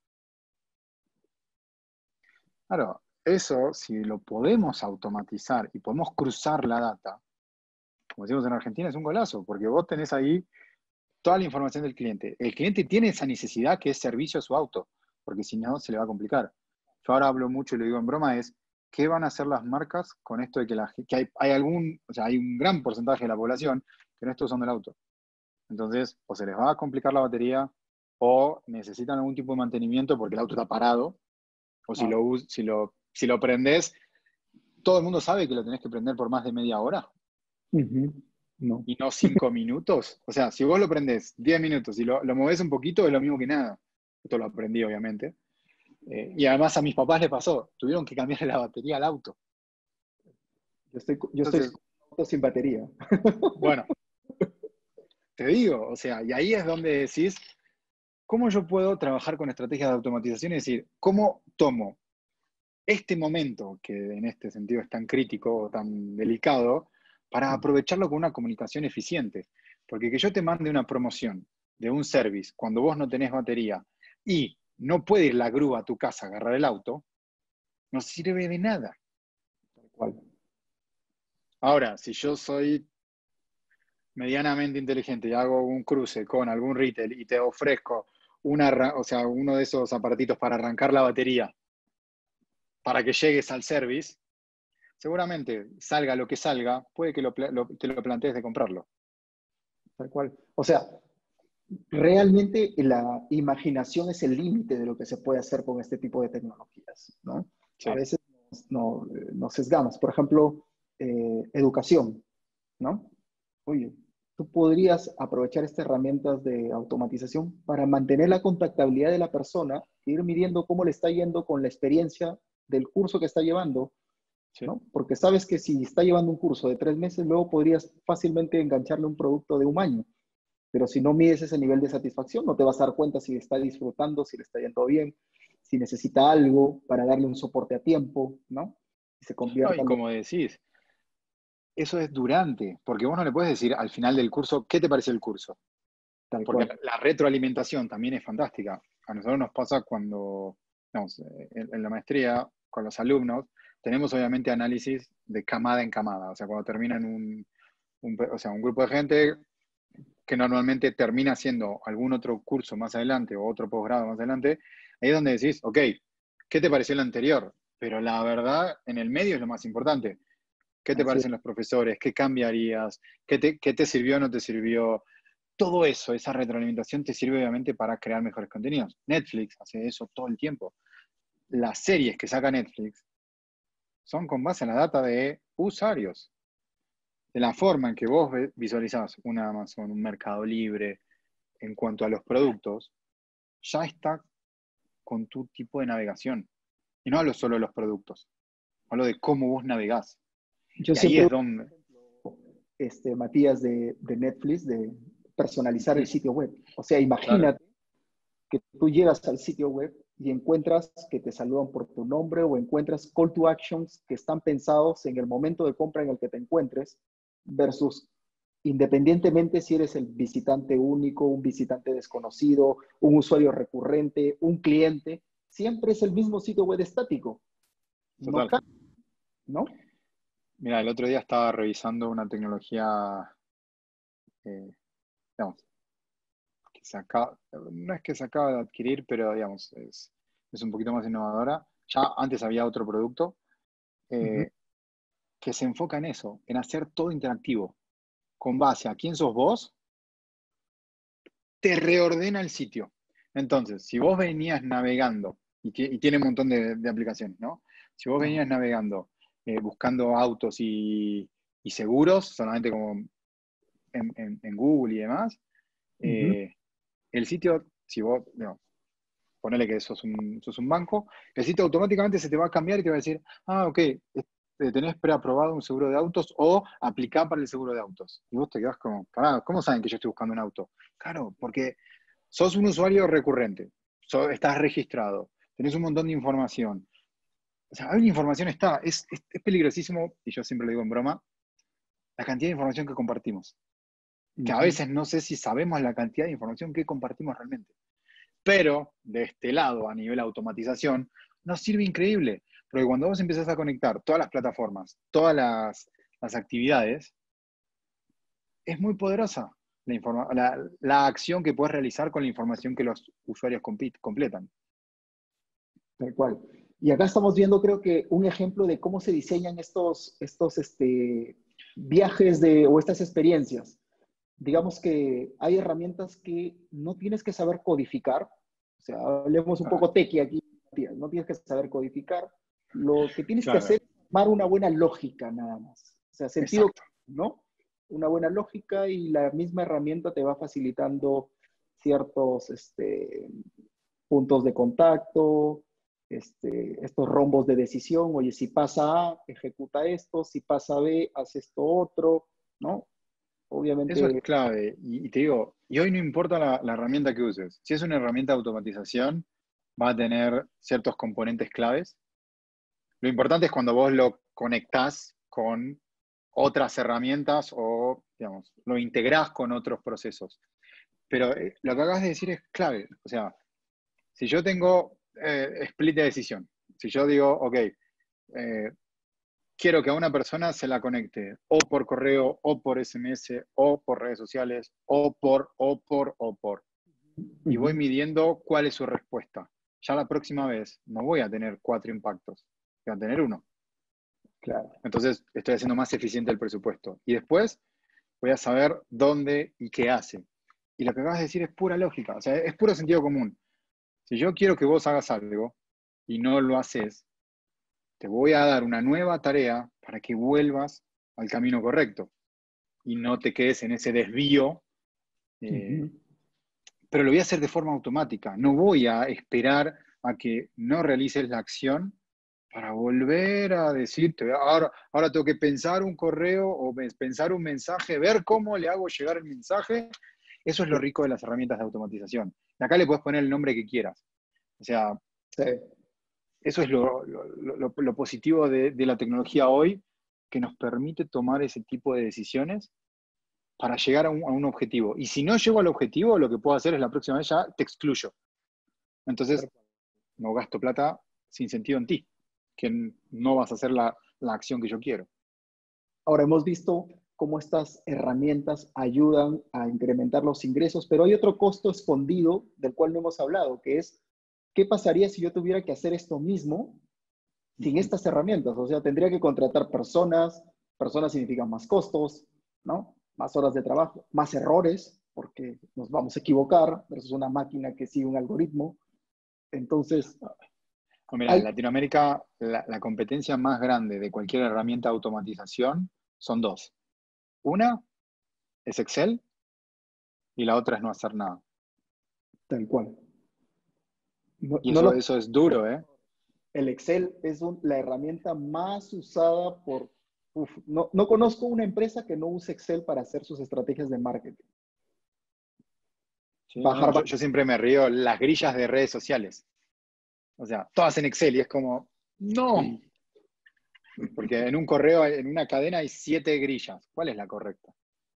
Claro, eso, si lo podemos automatizar y podemos cruzar la data, como decimos en Argentina, es un golazo, porque vos tenés ahí toda la información del cliente. El cliente tiene esa necesidad que es servicio a su auto, porque si no, se le va a complicar. Yo ahora hablo mucho y lo digo en broma, es ¿qué van a hacer las marcas con esto de que hay un gran porcentaje de la población que no está usando el auto? Entonces, o se les va a complicar la batería, o necesitan algún tipo de mantenimiento porque el auto está parado, o si lo prendés, todo el mundo sabe que lo tenés que prender por más de media hora No. y no 5 minutos. O sea, si vos lo prendés 10 minutos y lo movés un poquito, es lo mismo que nada. Esto lo aprendí, obviamente. Y además a mis papás les pasó, tuvieron que cambiarle la batería al auto. Yo estoy Entonces, con un auto sin batería. bueno, te digo, o sea, y ahí es donde decís, ¿cómo yo puedo trabajar con estrategias de automatización? Es decir, ¿cómo tomo este momento, que en este sentido es tan crítico o tan delicado, para aprovecharlo con una comunicación eficiente? Porque que yo te mande una promoción de un service cuando vos no tenés batería y no puede ir la grúa a tu casa a agarrar el auto, no sirve de nada. ¿Cuál? Ahora, si yo soy medianamente inteligente y hago un cruce con algún retail y te ofrezco uno de esos aparatitos para arrancar la batería para que llegues al service, seguramente salga lo que salga, puede que te lo plantees de comprarlo. Tal cual. O sea, realmente la imaginación es el límite de lo que se puede hacer con este tipo de tecnologías, ¿no? A Sí, veces nos sesgamos. Por ejemplo, educación, ¿no? Oye, tú podrías aprovechar estas herramientas de automatización para mantener la contactabilidad de la persona, ir midiendo cómo le está yendo con la experiencia del curso que está llevando, sí. ¿no? Porque sabes que si está llevando un curso de 3 meses, luego podrías fácilmente engancharle un producto de un año. Pero si no mides ese nivel de satisfacción, no te vas a dar cuenta si está disfrutando, si le está yendo bien, si necesita algo para darle un soporte a tiempo, ¿no? Y se No, convierta y en lo como decís, eso es durante, porque vos no le puedes decir al final del curso, ¿qué te pareció el curso? tal Porque cual. la retroalimentación también es fantástica. A nosotros nos pasa cuando, digamos, en la maestría, con los alumnos, tenemos obviamente análisis de camada en camada. O sea, cuando terminan o sea, un grupo de gente que normalmente termina haciendo algún otro curso más adelante o otro posgrado más adelante, ahí es donde decís, ok, ¿qué te pareció el anterior? Pero la verdad, en el medio es lo más importante. ¿Qué te Así es. parecen los profesores? ¿Qué cambiarías? ¿Qué te sirvió o no te sirvió? Todo eso, esa retroalimentación te sirve obviamente para crear mejores contenidos. Netflix hace eso todo el tiempo. Las series que saca Netflix son con base en la data de usuarios. De la forma en que vos visualizás un Amazon, un Mercado Libre, en cuanto a los productos, ya está con tu tipo de navegación. Y no hablo solo de los productos, hablo de cómo vos navegás. Yo Y ahí siempre es donde... Matías, de Netflix, de personalizar el Sí, sitio web. O sea, claro, imagínate que tú llegas al sitio web y encuentras que te saludan por tu nombre o encuentras call to actions que están pensados en el momento de compra en el que te encuentres versus independientemente si eres el visitante único, un visitante desconocido, un usuario recurrente, un cliente, siempre es el mismo sitio web estático. No total. cambia, ¿no? Mira, el otro día estaba revisando una tecnología, eh, digamos, que no es que se acaba de adquirir, pero digamos, es un poquito más innovadora. Ya antes había otro producto Ujú. eh, que se enfoca en eso, en hacer todo interactivo. Con base a quién sos vos, te reordena el sitio. Entonces, si vos venías navegando, y tiene un montón de aplicaciones, ¿no? Si vos Ajá. venías navegando, buscando autos y seguros, solamente como en Google y demás, Ujú. eh, el sitio, si vos, no, ponele que sos un banco, el sitio automáticamente se te va a cambiar y te va a decir, ah, ok, tenés preaprobado un seguro de autos o aplicá para el seguro de autos. Y vos te quedás como, pará, ¿cómo saben que yo estoy buscando un auto? Claro, porque sos un usuario recurrente, estás registrado, tenés un montón de información. O sea, hay información está, es peligrosísimo, y yo siempre lo digo en broma, la cantidad de información que compartimos. Que a Ujú. veces no sé si sabemos la cantidad de información que compartimos realmente. Pero de este lado, a nivel automatización, nos sirve increíble. Porque cuando vos empezás a conectar todas las plataformas, todas las actividades, es muy poderosa la acción que puedes realizar con la información que los usuarios completan. Tal cual. Y acá estamos viendo, creo que, un ejemplo de cómo se diseñan estos viajes o estas experiencias. Digamos que hay herramientas que no tienes que saber codificar. O sea, hablemos un Ah, poco tequi aquí, Matías. No tienes que saber codificar. Lo que tienes que claro, hacer es armar una buena lógica nada más. O sea, sentido, exacto. ¿no? Una buena lógica y la misma herramienta te va facilitando ciertos puntos de contacto, estos rombos de decisión. Oye, si pasa A, ejecuta esto, si pasa B, haz esto otro, ¿no? Eso es Obviamente, clave. Y te digo, y hoy no importa la herramienta que uses. Si es una herramienta de automatización, va a tener ciertos componentes claves. Lo importante es cuando vos lo conectás con otras herramientas o, digamos, lo integrás con otros procesos. Pero lo que acabas de decir es clave. O sea, si yo tengo split de decisión, si yo digo, ok, quiero que a una persona se la conecte o por correo, o por SMS, o por redes sociales, o por, y voy ujú, midiendo cuál es su respuesta. Ya la próxima vez no voy a tener 4 impactos, voy a tener uno. claro. Entonces estoy haciendo más eficiente el presupuesto. Y después voy a saber dónde y qué hace. Y lo que acabas de decir es pura lógica, o sea, es puro sentido común. Si yo quiero que vos hagas algo y no lo haces, te voy a dar una nueva tarea para que vuelvas al camino correcto y no te quedes en ese desvío, Ujú. pero lo voy a hacer de forma automática. No voy a esperar a que no realices la acción para volver a decirte, ahora tengo que pensar un correo o pensar un mensaje, ver cómo le hago llegar el mensaje. Eso es lo rico de las herramientas de automatización. Y acá le puedes poner el nombre que quieras. O sea, Sí. eso es lo positivo de la tecnología hoy, que nos permite tomar ese tipo de decisiones para llegar a un objetivo. Y si no llego al objetivo, lo que puedo hacer es la próxima vez ya te excluyo. Entonces, no gasto plata sin sentido en ti, que no vas a hacer la acción que yo quiero. Ahora hemos visto cómo estas herramientas ayudan a incrementar los ingresos, pero hay otro costo escondido del cual no hemos hablado, que es, ¿qué pasaría si yo tuviera que hacer esto mismo sin estas herramientas? O sea, tendría que contratar personas, personas significan más costos, ¿no? Más horas de trabajo, más errores, porque nos vamos a equivocar versus una máquina que sigue un algoritmo. Entonces, No, mira, en hay, Latinoamérica la competencia más grande de cualquier herramienta de automatización son dos. Una es Excel y la otra es no hacer nada. tal cual. No, Y no eso, lo, eso es duro, ¿eh? el Excel es la herramienta más usada por... no conozco una empresa que no use Excel para hacer sus estrategias de marketing. Sí, no, Bajar, yo siempre me río las grillas de redes sociales. O sea, todas en Excel y es como, no, sí. porque en un correo, en una cadena hay 7 grillas. ¿Cuál es la correcta?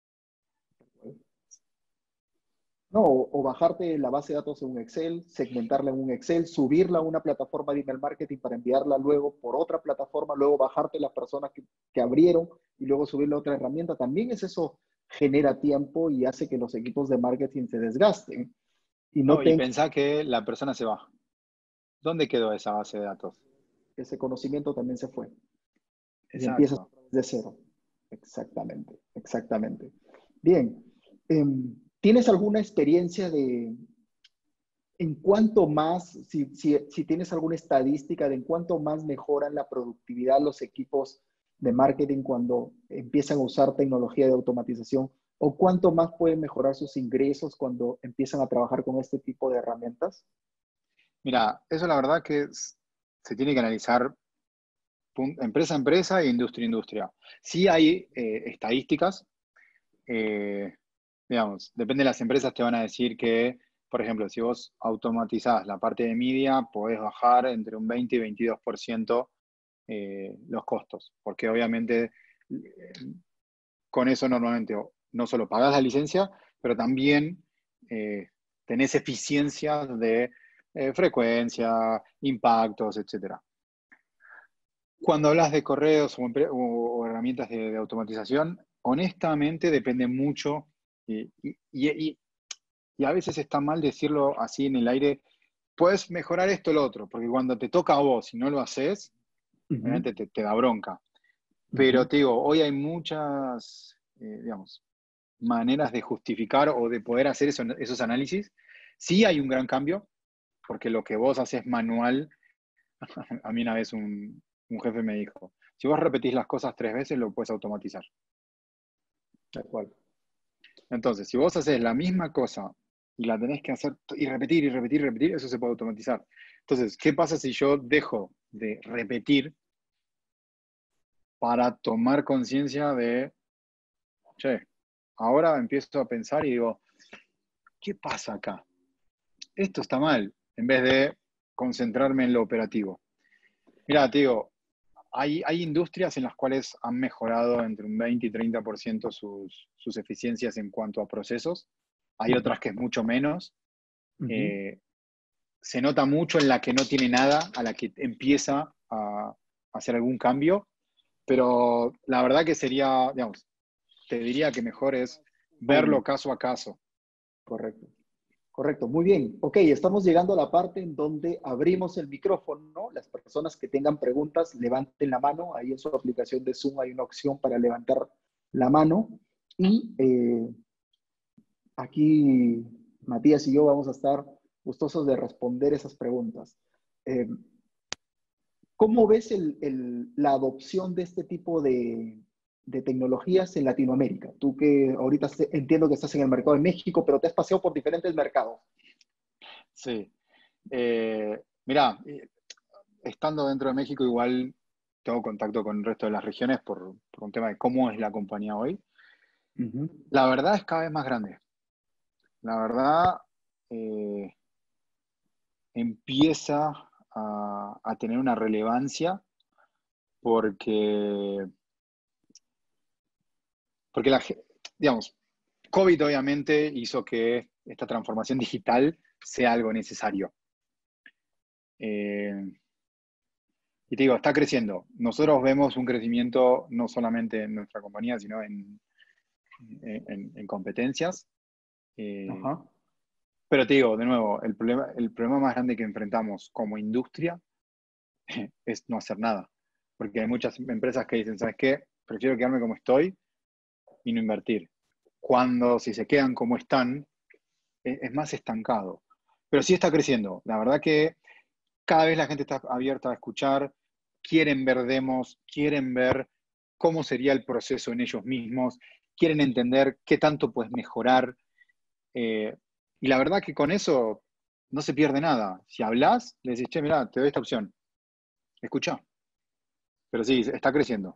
No, o bajarte la base de datos en un Excel, segmentarla en un Excel, subirla a una plataforma de email marketing para enviarla luego por otra plataforma, luego bajarte las personas que abrieron y luego subirla a otra herramienta. También es eso genera tiempo y hace que los equipos de marketing se desgasten y no No, y tengan pensá que la persona se va. ¿Dónde quedó esa base de datos? ese conocimiento también se fue y empiezas Exacto. de cero. Exactamente, exactamente. Bien, ¿tienes alguna experiencia de en cuánto más, si tienes alguna estadística de en cuánto más mejoran la productividad los equipos de marketing cuando empiezan a usar tecnología de automatización o cuánto más pueden mejorar sus ingresos cuando empiezan a trabajar con este tipo de herramientas? Mira, eso la verdad que se tiene que analizar empresa a empresa e industria a industria. Sí hay estadísticas, eh, digamos, depende de las empresas, te van a decir que, por ejemplo, si vos automatizás la parte de media, podés bajar entre un 20 y 22% los costos, porque obviamente con eso normalmente no solo pagás la licencia, pero también eh, tenés eficiencias de frecuencia, impactos, etcétera. Cuando hablas de correos o herramientas de automatización, honestamente depende mucho y a veces está mal decirlo así en el aire. Puedes mejorar esto o lo otro, porque cuando te toca a vos y no lo haces, Ujú, obviamente te da bronca. Pero ujú. te digo, hoy hay muchas, digamos, maneras de justificar o de poder hacer esos análisis. Sí hay un gran cambio, porque lo que vos haces manual, a mí una vez un jefe me dijo, si vos repetís las cosas 3 veces, lo puedes automatizar. Tal cual. Entonces, si vos haces la misma cosa y la tenés que hacer y repetir y repetir y repetir, eso se puede automatizar. Entonces, ¿qué pasa si yo dejo de repetir para tomar conciencia de, che, ahora empiezo a pensar y digo, ¿qué pasa acá? Esto está mal, en vez de concentrarme en lo operativo. Mira, te digo, hay industrias en las cuales han mejorado entre un 20 y 30% sus eficiencias en cuanto a procesos. Hay Ujú, otras que es mucho menos. ujú. Eh, Se nota mucho en la que no tiene nada, a la que empieza a hacer algún cambio, pero la verdad que sería, digamos, te diría que mejor es verlo Uno, caso a caso. correcto. Correcto, muy bien. Ok, estamos llegando a la parte en donde abrimos el micrófono, ¿no? Las personas que tengan preguntas, levanten la mano. Ahí en su aplicación de Zoom hay una opción para levantar la mano y aquí Matías y yo vamos a estar gustosos de responder esas preguntas. Eh, ¿Cómo ves la adopción de este tipo de tecnologías en Latinoamérica? Tú que ahorita entiendo que estás en el mercado de México, pero te has paseado por diferentes mercados. Sí. Mirá, estando dentro de México, igual tengo contacto con el resto de las regiones por un tema de cómo es la compañía hoy. Ujú. La verdad es cada vez más grande. La verdad eh, empieza a tener una relevancia porque, porque digamos, COVID obviamente hizo que esta transformación digital sea algo necesario. Eh, y te digo, está creciendo. Nosotros vemos un crecimiento no solamente en nuestra compañía, sino en competencias. Eh, Ajá. pero te digo, de nuevo, el problema más grande que enfrentamos como industria es no hacer nada. Porque hay muchas empresas que dicen, ¿sabes qué? Prefiero quedarme como estoy y no invertir. Cuando si se quedan como están, es más estancado. Pero sí está creciendo. La verdad que cada vez la gente está abierta a escuchar, quieren ver demos, quieren ver cómo sería el proceso en ellos mismos, quieren entender qué tanto puedes mejorar. eh, y la verdad que con eso no se pierde nada. Si hablas, le decís, che, mirá, te doy esta opción. Escucha. Pero sí, está creciendo.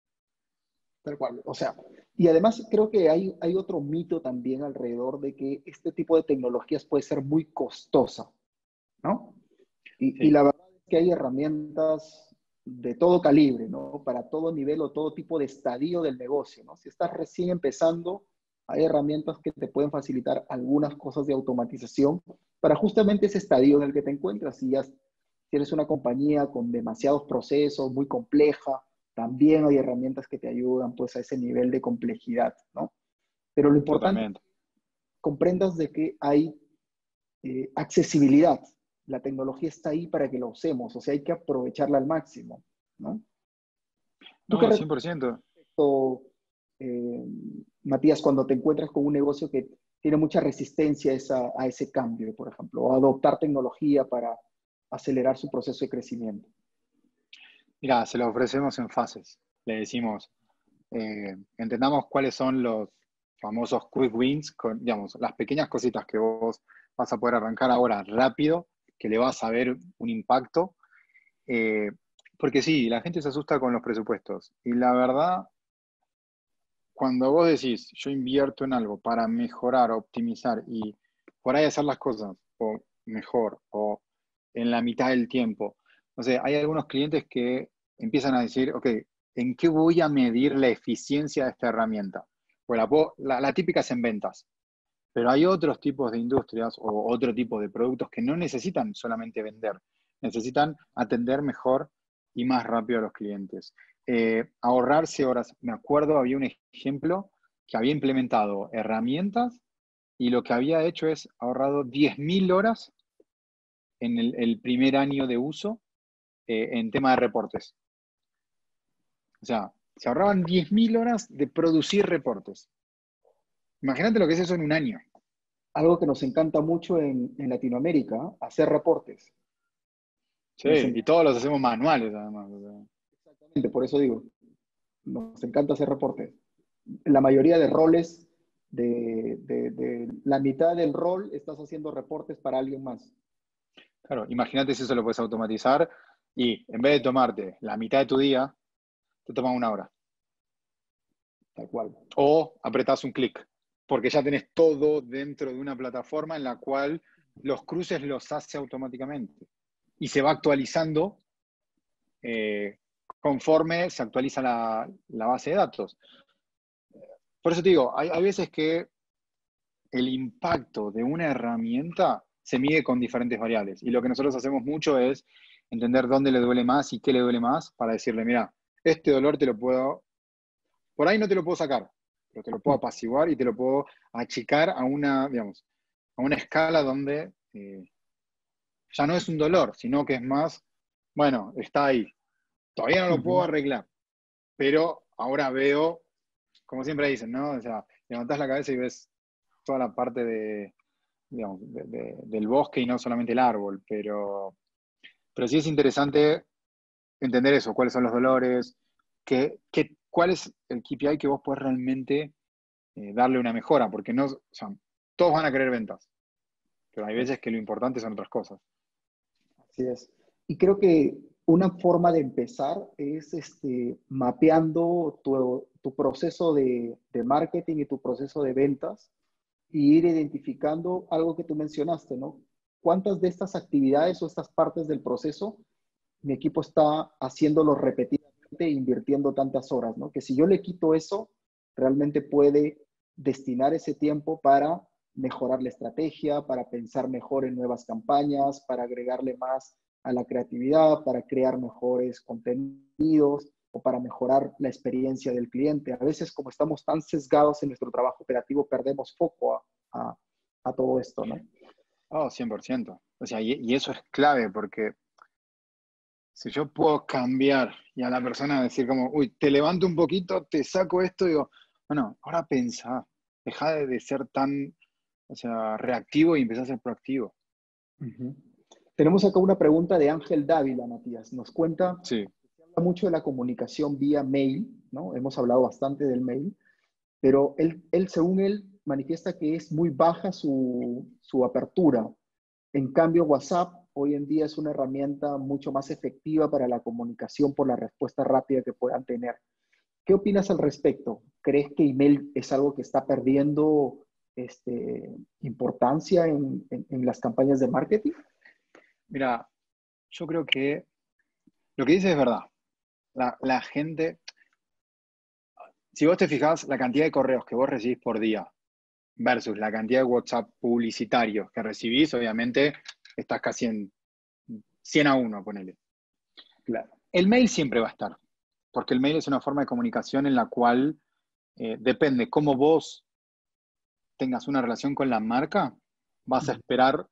Tal cual. O sea, y además creo que hay otro mito también alrededor de que este tipo de tecnologías puede ser muy costosa, ¿no? Y Sí, la verdad es que hay herramientas de todo calibre, ¿no? Para todo nivel o todo tipo de estadio del negocio, ¿no? Si estás recién empezando, hay herramientas que te pueden facilitar algunas cosas de automatización para justamente ese estadio en el que te encuentras. Si eres una compañía con demasiados procesos, muy compleja, también hay herramientas que te ayudan pues a ese nivel de complejidad, ¿no? Pero lo importante es totalmente. que comprendas de que hay accesibilidad. La tecnología está ahí para que la usemos, o sea, hay que aprovecharla al máximo, ¿no? ¿Tú qué No, 100%. recomiendas, eh, Matías, cuando te encuentras con un negocio que tiene mucha resistencia a ese cambio, por ejemplo, o adoptar tecnología para acelerar su proceso de crecimiento? Mira, se lo ofrecemos en fases. Le decimos, entendamos cuáles son los famosos quick wins, digamos, las pequeñas cositas que vos vas a poder arrancar ahora rápido, que le vas a ver un impacto. Eh, porque sí, la gente se asusta con los presupuestos. Y la verdad, cuando vos decís, yo invierto en algo para mejorar, optimizar y por ahí hacer las cosas o mejor o en la mitad del tiempo. No sé, hay algunos clientes que empiezan a decir, ok, ¿en qué voy a medir la eficiencia de esta herramienta? Pues la típica es en ventas, pero hay otros tipos de industrias o otro tipo de productos que no necesitan solamente vender, necesitan atender mejor y más rápido a los clientes. Ahorrarse horas. Me acuerdo, había un ejemplo que había implementado herramientas y lo que había hecho es ahorrado 10.000 horas en el primer año de uso en tema de reportes. O sea, se ahorraban 10.000 horas de producir reportes. Imagínate lo que es eso en un año. Algo que nos encanta mucho en Latinoamérica, hacer reportes. Sí, Nos y encanta, todos los hacemos manuales además. O sea. exactamente, por eso digo, nos encanta hacer reportes. La mayoría de roles, de la mitad del rol, estás haciendo reportes para alguien más. Claro, imagínate si eso lo puedes automatizar y en vez de tomarte la mitad de tu día, te toma 1 hora. Tal cual. O apretás un clic, porque ya tenés todo dentro de una plataforma en la cual los cruces los hace automáticamente. Y se va actualizando eh, conforme se actualiza la base de datos. Por eso te digo, hay veces que el impacto de una herramienta se mide con diferentes variables. Y lo que nosotros hacemos mucho es entender dónde le duele más y qué le duele más para decirle, mira, este dolor te lo puedo, por ahí no te lo puedo sacar, pero te lo puedo apaciguar y te lo puedo achicar a una, digamos, a una escala donde ya no es un dolor, sino que es más, bueno, está ahí. Todavía no lo puedo Ujú. arreglar, pero ahora veo, como siempre dicen, ¿no? O sea, levantás la cabeza y ves toda la parte de, digamos, del bosque y no solamente el árbol, pero sí es interesante entender eso, cuáles son los dolores, cuál es el KPI que vos podés realmente darle una mejora, porque no, o sea, todos van a querer ventas, pero hay veces que lo importante son otras cosas. Así es. Y creo que una forma de empezar es mapeando tu proceso de marketing y tu proceso de ventas y ir identificando algo que tú mencionaste, ¿no? ¿Cuántas de estas actividades o estas partes del proceso mi equipo está haciéndolo repetidamente e invirtiendo tantas horas, ¿no? Que si yo le quito eso, realmente puede destinar ese tiempo para mejorar la estrategia, para pensar mejor en nuevas campañas, para agregarle más a la creatividad, para crear mejores contenidos o para mejorar la experiencia del cliente. A veces, como estamos tan sesgados en nuestro trabajo operativo, perdemos foco a todo esto, ¿no? Oh, 100%. O sea, y eso es clave porque si yo puedo cambiar y a la persona decir como, uy, te levanto un poquito, te saco esto, digo, bueno, ahora pensá, deja de ser tan, o sea, reactivo y empezá a ser proactivo. Ujú. Tenemos acá una pregunta de Ángel Dávila, Matías. Nos cuenta, Sí, se habla mucho de la comunicación vía mail, ¿no? Hemos hablado bastante del mail, pero según él, manifiesta que es muy baja su apertura. En cambio, WhatsApp hoy en día es una herramienta mucho más efectiva para la comunicación por la respuesta rápida que puedan tener. ¿Qué opinas al respecto? ¿Crees que email es algo que está perdiendo importancia en las campañas de marketing? mira, yo creo que lo que dices es verdad. La gente, si vos te fijás, la cantidad de correos que vos recibís por día versus la cantidad de WhatsApp publicitarios que recibís, obviamente estás casi en 100-1, ponele. Claro. El mail siempre va a estar, porque el mail es una forma de comunicación en la cual depende cómo vos tengas una relación con la marca, vas a esperar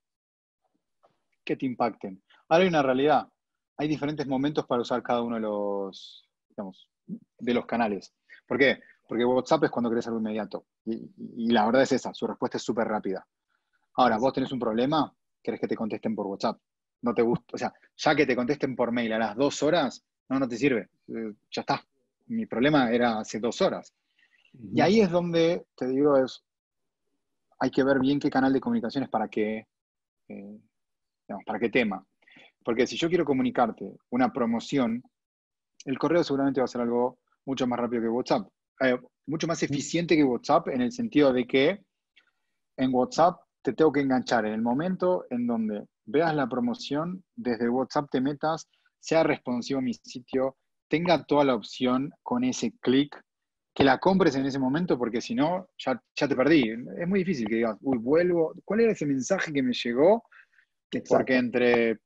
que te impacten. Ahora hay una realidad, hay diferentes momentos para usar cada uno de los, digamos, de los canales. ¿Por qué? Porque WhatsApp es cuando querés algo inmediato. Y la verdad es esa, su respuesta es súper rápida. Ahora, vos tenés un problema, querés que te contesten por WhatsApp. No te gusta, o sea, ya que te contesten por mail a las 2 horas, no te sirve. Ya está. Mi problema era hace 2 horas. Y Ujú. ahí es donde, te digo, hay que ver bien qué canal de comunicación es eh, digamos, para qué tema. Porque si yo quiero comunicarte una promoción, el correo seguramente va a ser algo mucho más rápido que WhatsApp. Mucho más eficiente que WhatsApp en el sentido de que en WhatsApp te tengo que enganchar en el momento en donde veas la promoción, desde WhatsApp te metas, sea responsivo mi sitio, tenga toda la opción con ese clic, que la compres en ese momento, porque si no, ya te perdí. Es muy difícil que digas, uy, vuelvo, ¿cuál era ese mensaje que me llegó? Porque Exacto. entre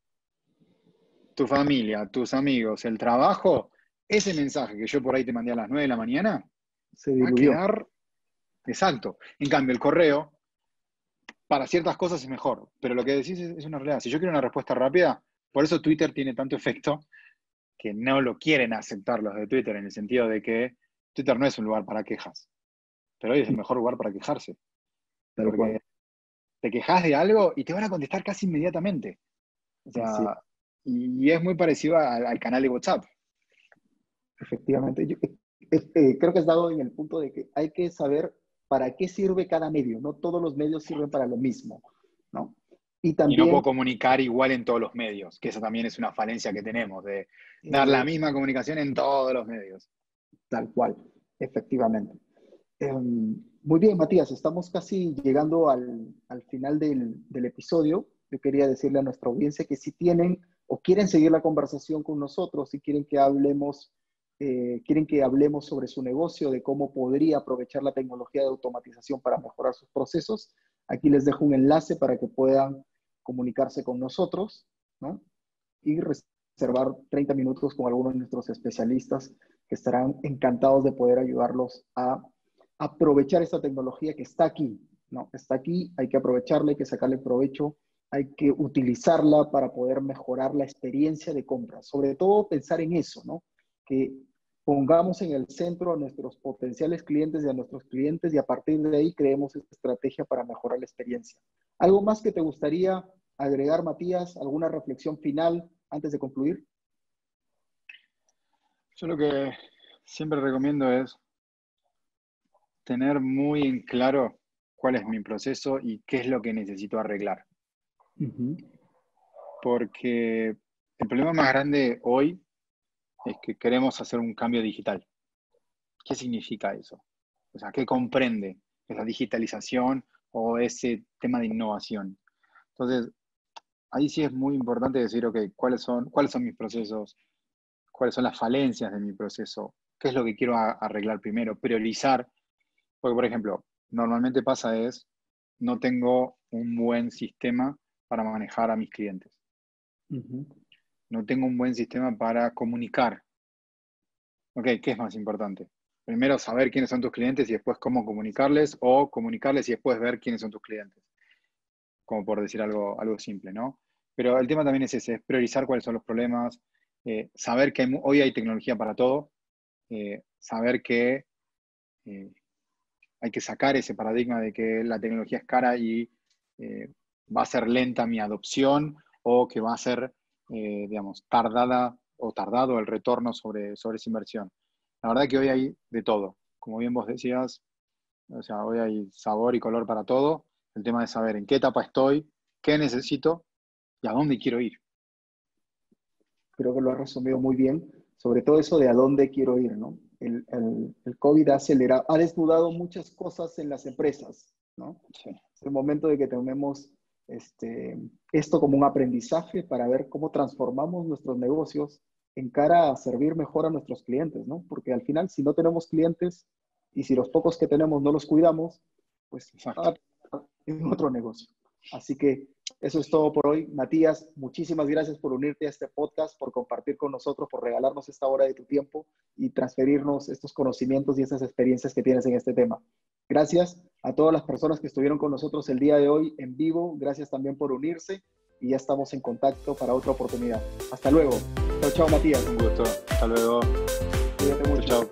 tu familia, tus amigos, el trabajo, ese mensaje que yo por ahí te mandé a las 9 de la mañana, Se va a diluyó. quedar exacto. En cambio, el correo para ciertas cosas es mejor, pero lo que decís es una realidad. Si yo quiero una respuesta rápida, por eso Twitter tiene tanto efecto que no lo quieren aceptar los de Twitter, en el sentido de que Twitter no es un lugar para quejas, pero hoy es el mejor lugar para quejarse, Tal cual. porque te quejas de algo y te van a contestar casi inmediatamente. O Así sea, y es muy parecido al canal de WhatsApp. efectivamente. Creo que has dado en el punto de que hay que saber para qué sirve cada medio. No todos los medios sirven para lo mismo, ¿no? Y Y no puedo también, comunicar igual en todos los medios, que eso también es una falencia que tenemos, de dar la eh, misma comunicación en todos los medios. tal cual, efectivamente. Muy bien, Matías, estamos casi llegando al final del episodio. Yo quería decirle a nuestra audiencia que si tienen o quieren seguir la conversación con nosotros, si quieren que hablemos sobre su negocio, de cómo podría aprovechar la tecnología de automatización para mejorar sus procesos, aquí les dejo un enlace para que puedan comunicarse con nosotros, ¿no? Y reservar 30 minutos con algunos de nuestros especialistas que estarán encantados de poder ayudarlos a aprovechar esta tecnología que está aquí, ¿no? Está aquí, hay que aprovecharla, hay que sacarle provecho, hay que utilizarla para poder mejorar la experiencia de compra. Sobre todo pensar en eso, ¿no? Que Pongamos en el centro a nuestros potenciales clientes y a nuestros clientes y a partir de ahí creemos esta estrategia para mejorar la experiencia. ¿Algo más que te gustaría agregar, Matías? ¿Alguna reflexión final antes de concluir? Yo lo que siempre recomiendo es tener muy en claro cuál es mi proceso y qué es lo que necesito arreglar. Porque el problema más grande hoy es que queremos hacer un cambio digital. ¿Qué significa eso? O sea, ¿qué comprende esa digitalización o ese tema de innovación? Entonces, ahí sí es muy importante decir, ok, ¿cuáles son mis procesos? ¿Cuáles son las falencias de mi proceso? ¿Qué es lo que quiero arreglar primero? Priorizar. Porque, por ejemplo, normalmente pasa es, no tengo un buen sistema para manejar a mis clientes. No tengo un buen sistema para comunicar. Ok, ¿qué es más importante? Primero saber quiénes son tus clientes y después cómo comunicarles, o comunicarles y después ver quiénes son tus clientes. Como por decir algo simple, ¿no? Pero el tema también es ese, es priorizar cuáles son los problemas, saber que hoy hay tecnología para todo, saber que hay que sacar ese paradigma de que la tecnología es cara y va a ser lenta mi adopción o que va a ser, digamos, tardado el retorno sobre esa inversión. La verdad que hoy hay de todo. Como bien vos decías, o sea, hoy hay sabor y color para todo. El tema de saber en qué etapa estoy, qué necesito y a dónde quiero ir. Creo que lo has resumido muy bien, sobre todo eso de a dónde quiero ir, ¿no? El COVID ha desnudado muchas cosas en las empresas, ¿no? Sí. Es el momento de que tomemos esto como un aprendizaje para ver cómo transformamos nuestros negocios en cara a servir mejor a nuestros clientes, ¿no? Porque al final, si no tenemos clientes y si los pocos que tenemos no los cuidamos, pues es otro negocio. Así que eso es todo por hoy. Matías, muchísimas gracias por unirte a este podcast, por compartir con nosotros, por regalarnos esta hora de tu tiempo y transferirnos estos conocimientos y estas experiencias que tienes en este tema. Gracias a todas las personas que estuvieron con nosotros el día de hoy en vivo. Gracias también por unirse y ya estamos en contacto para otra oportunidad. Hasta luego. Chao, chao, Matías. Un gusto. Hasta luego. Cuídate mucho. Chao.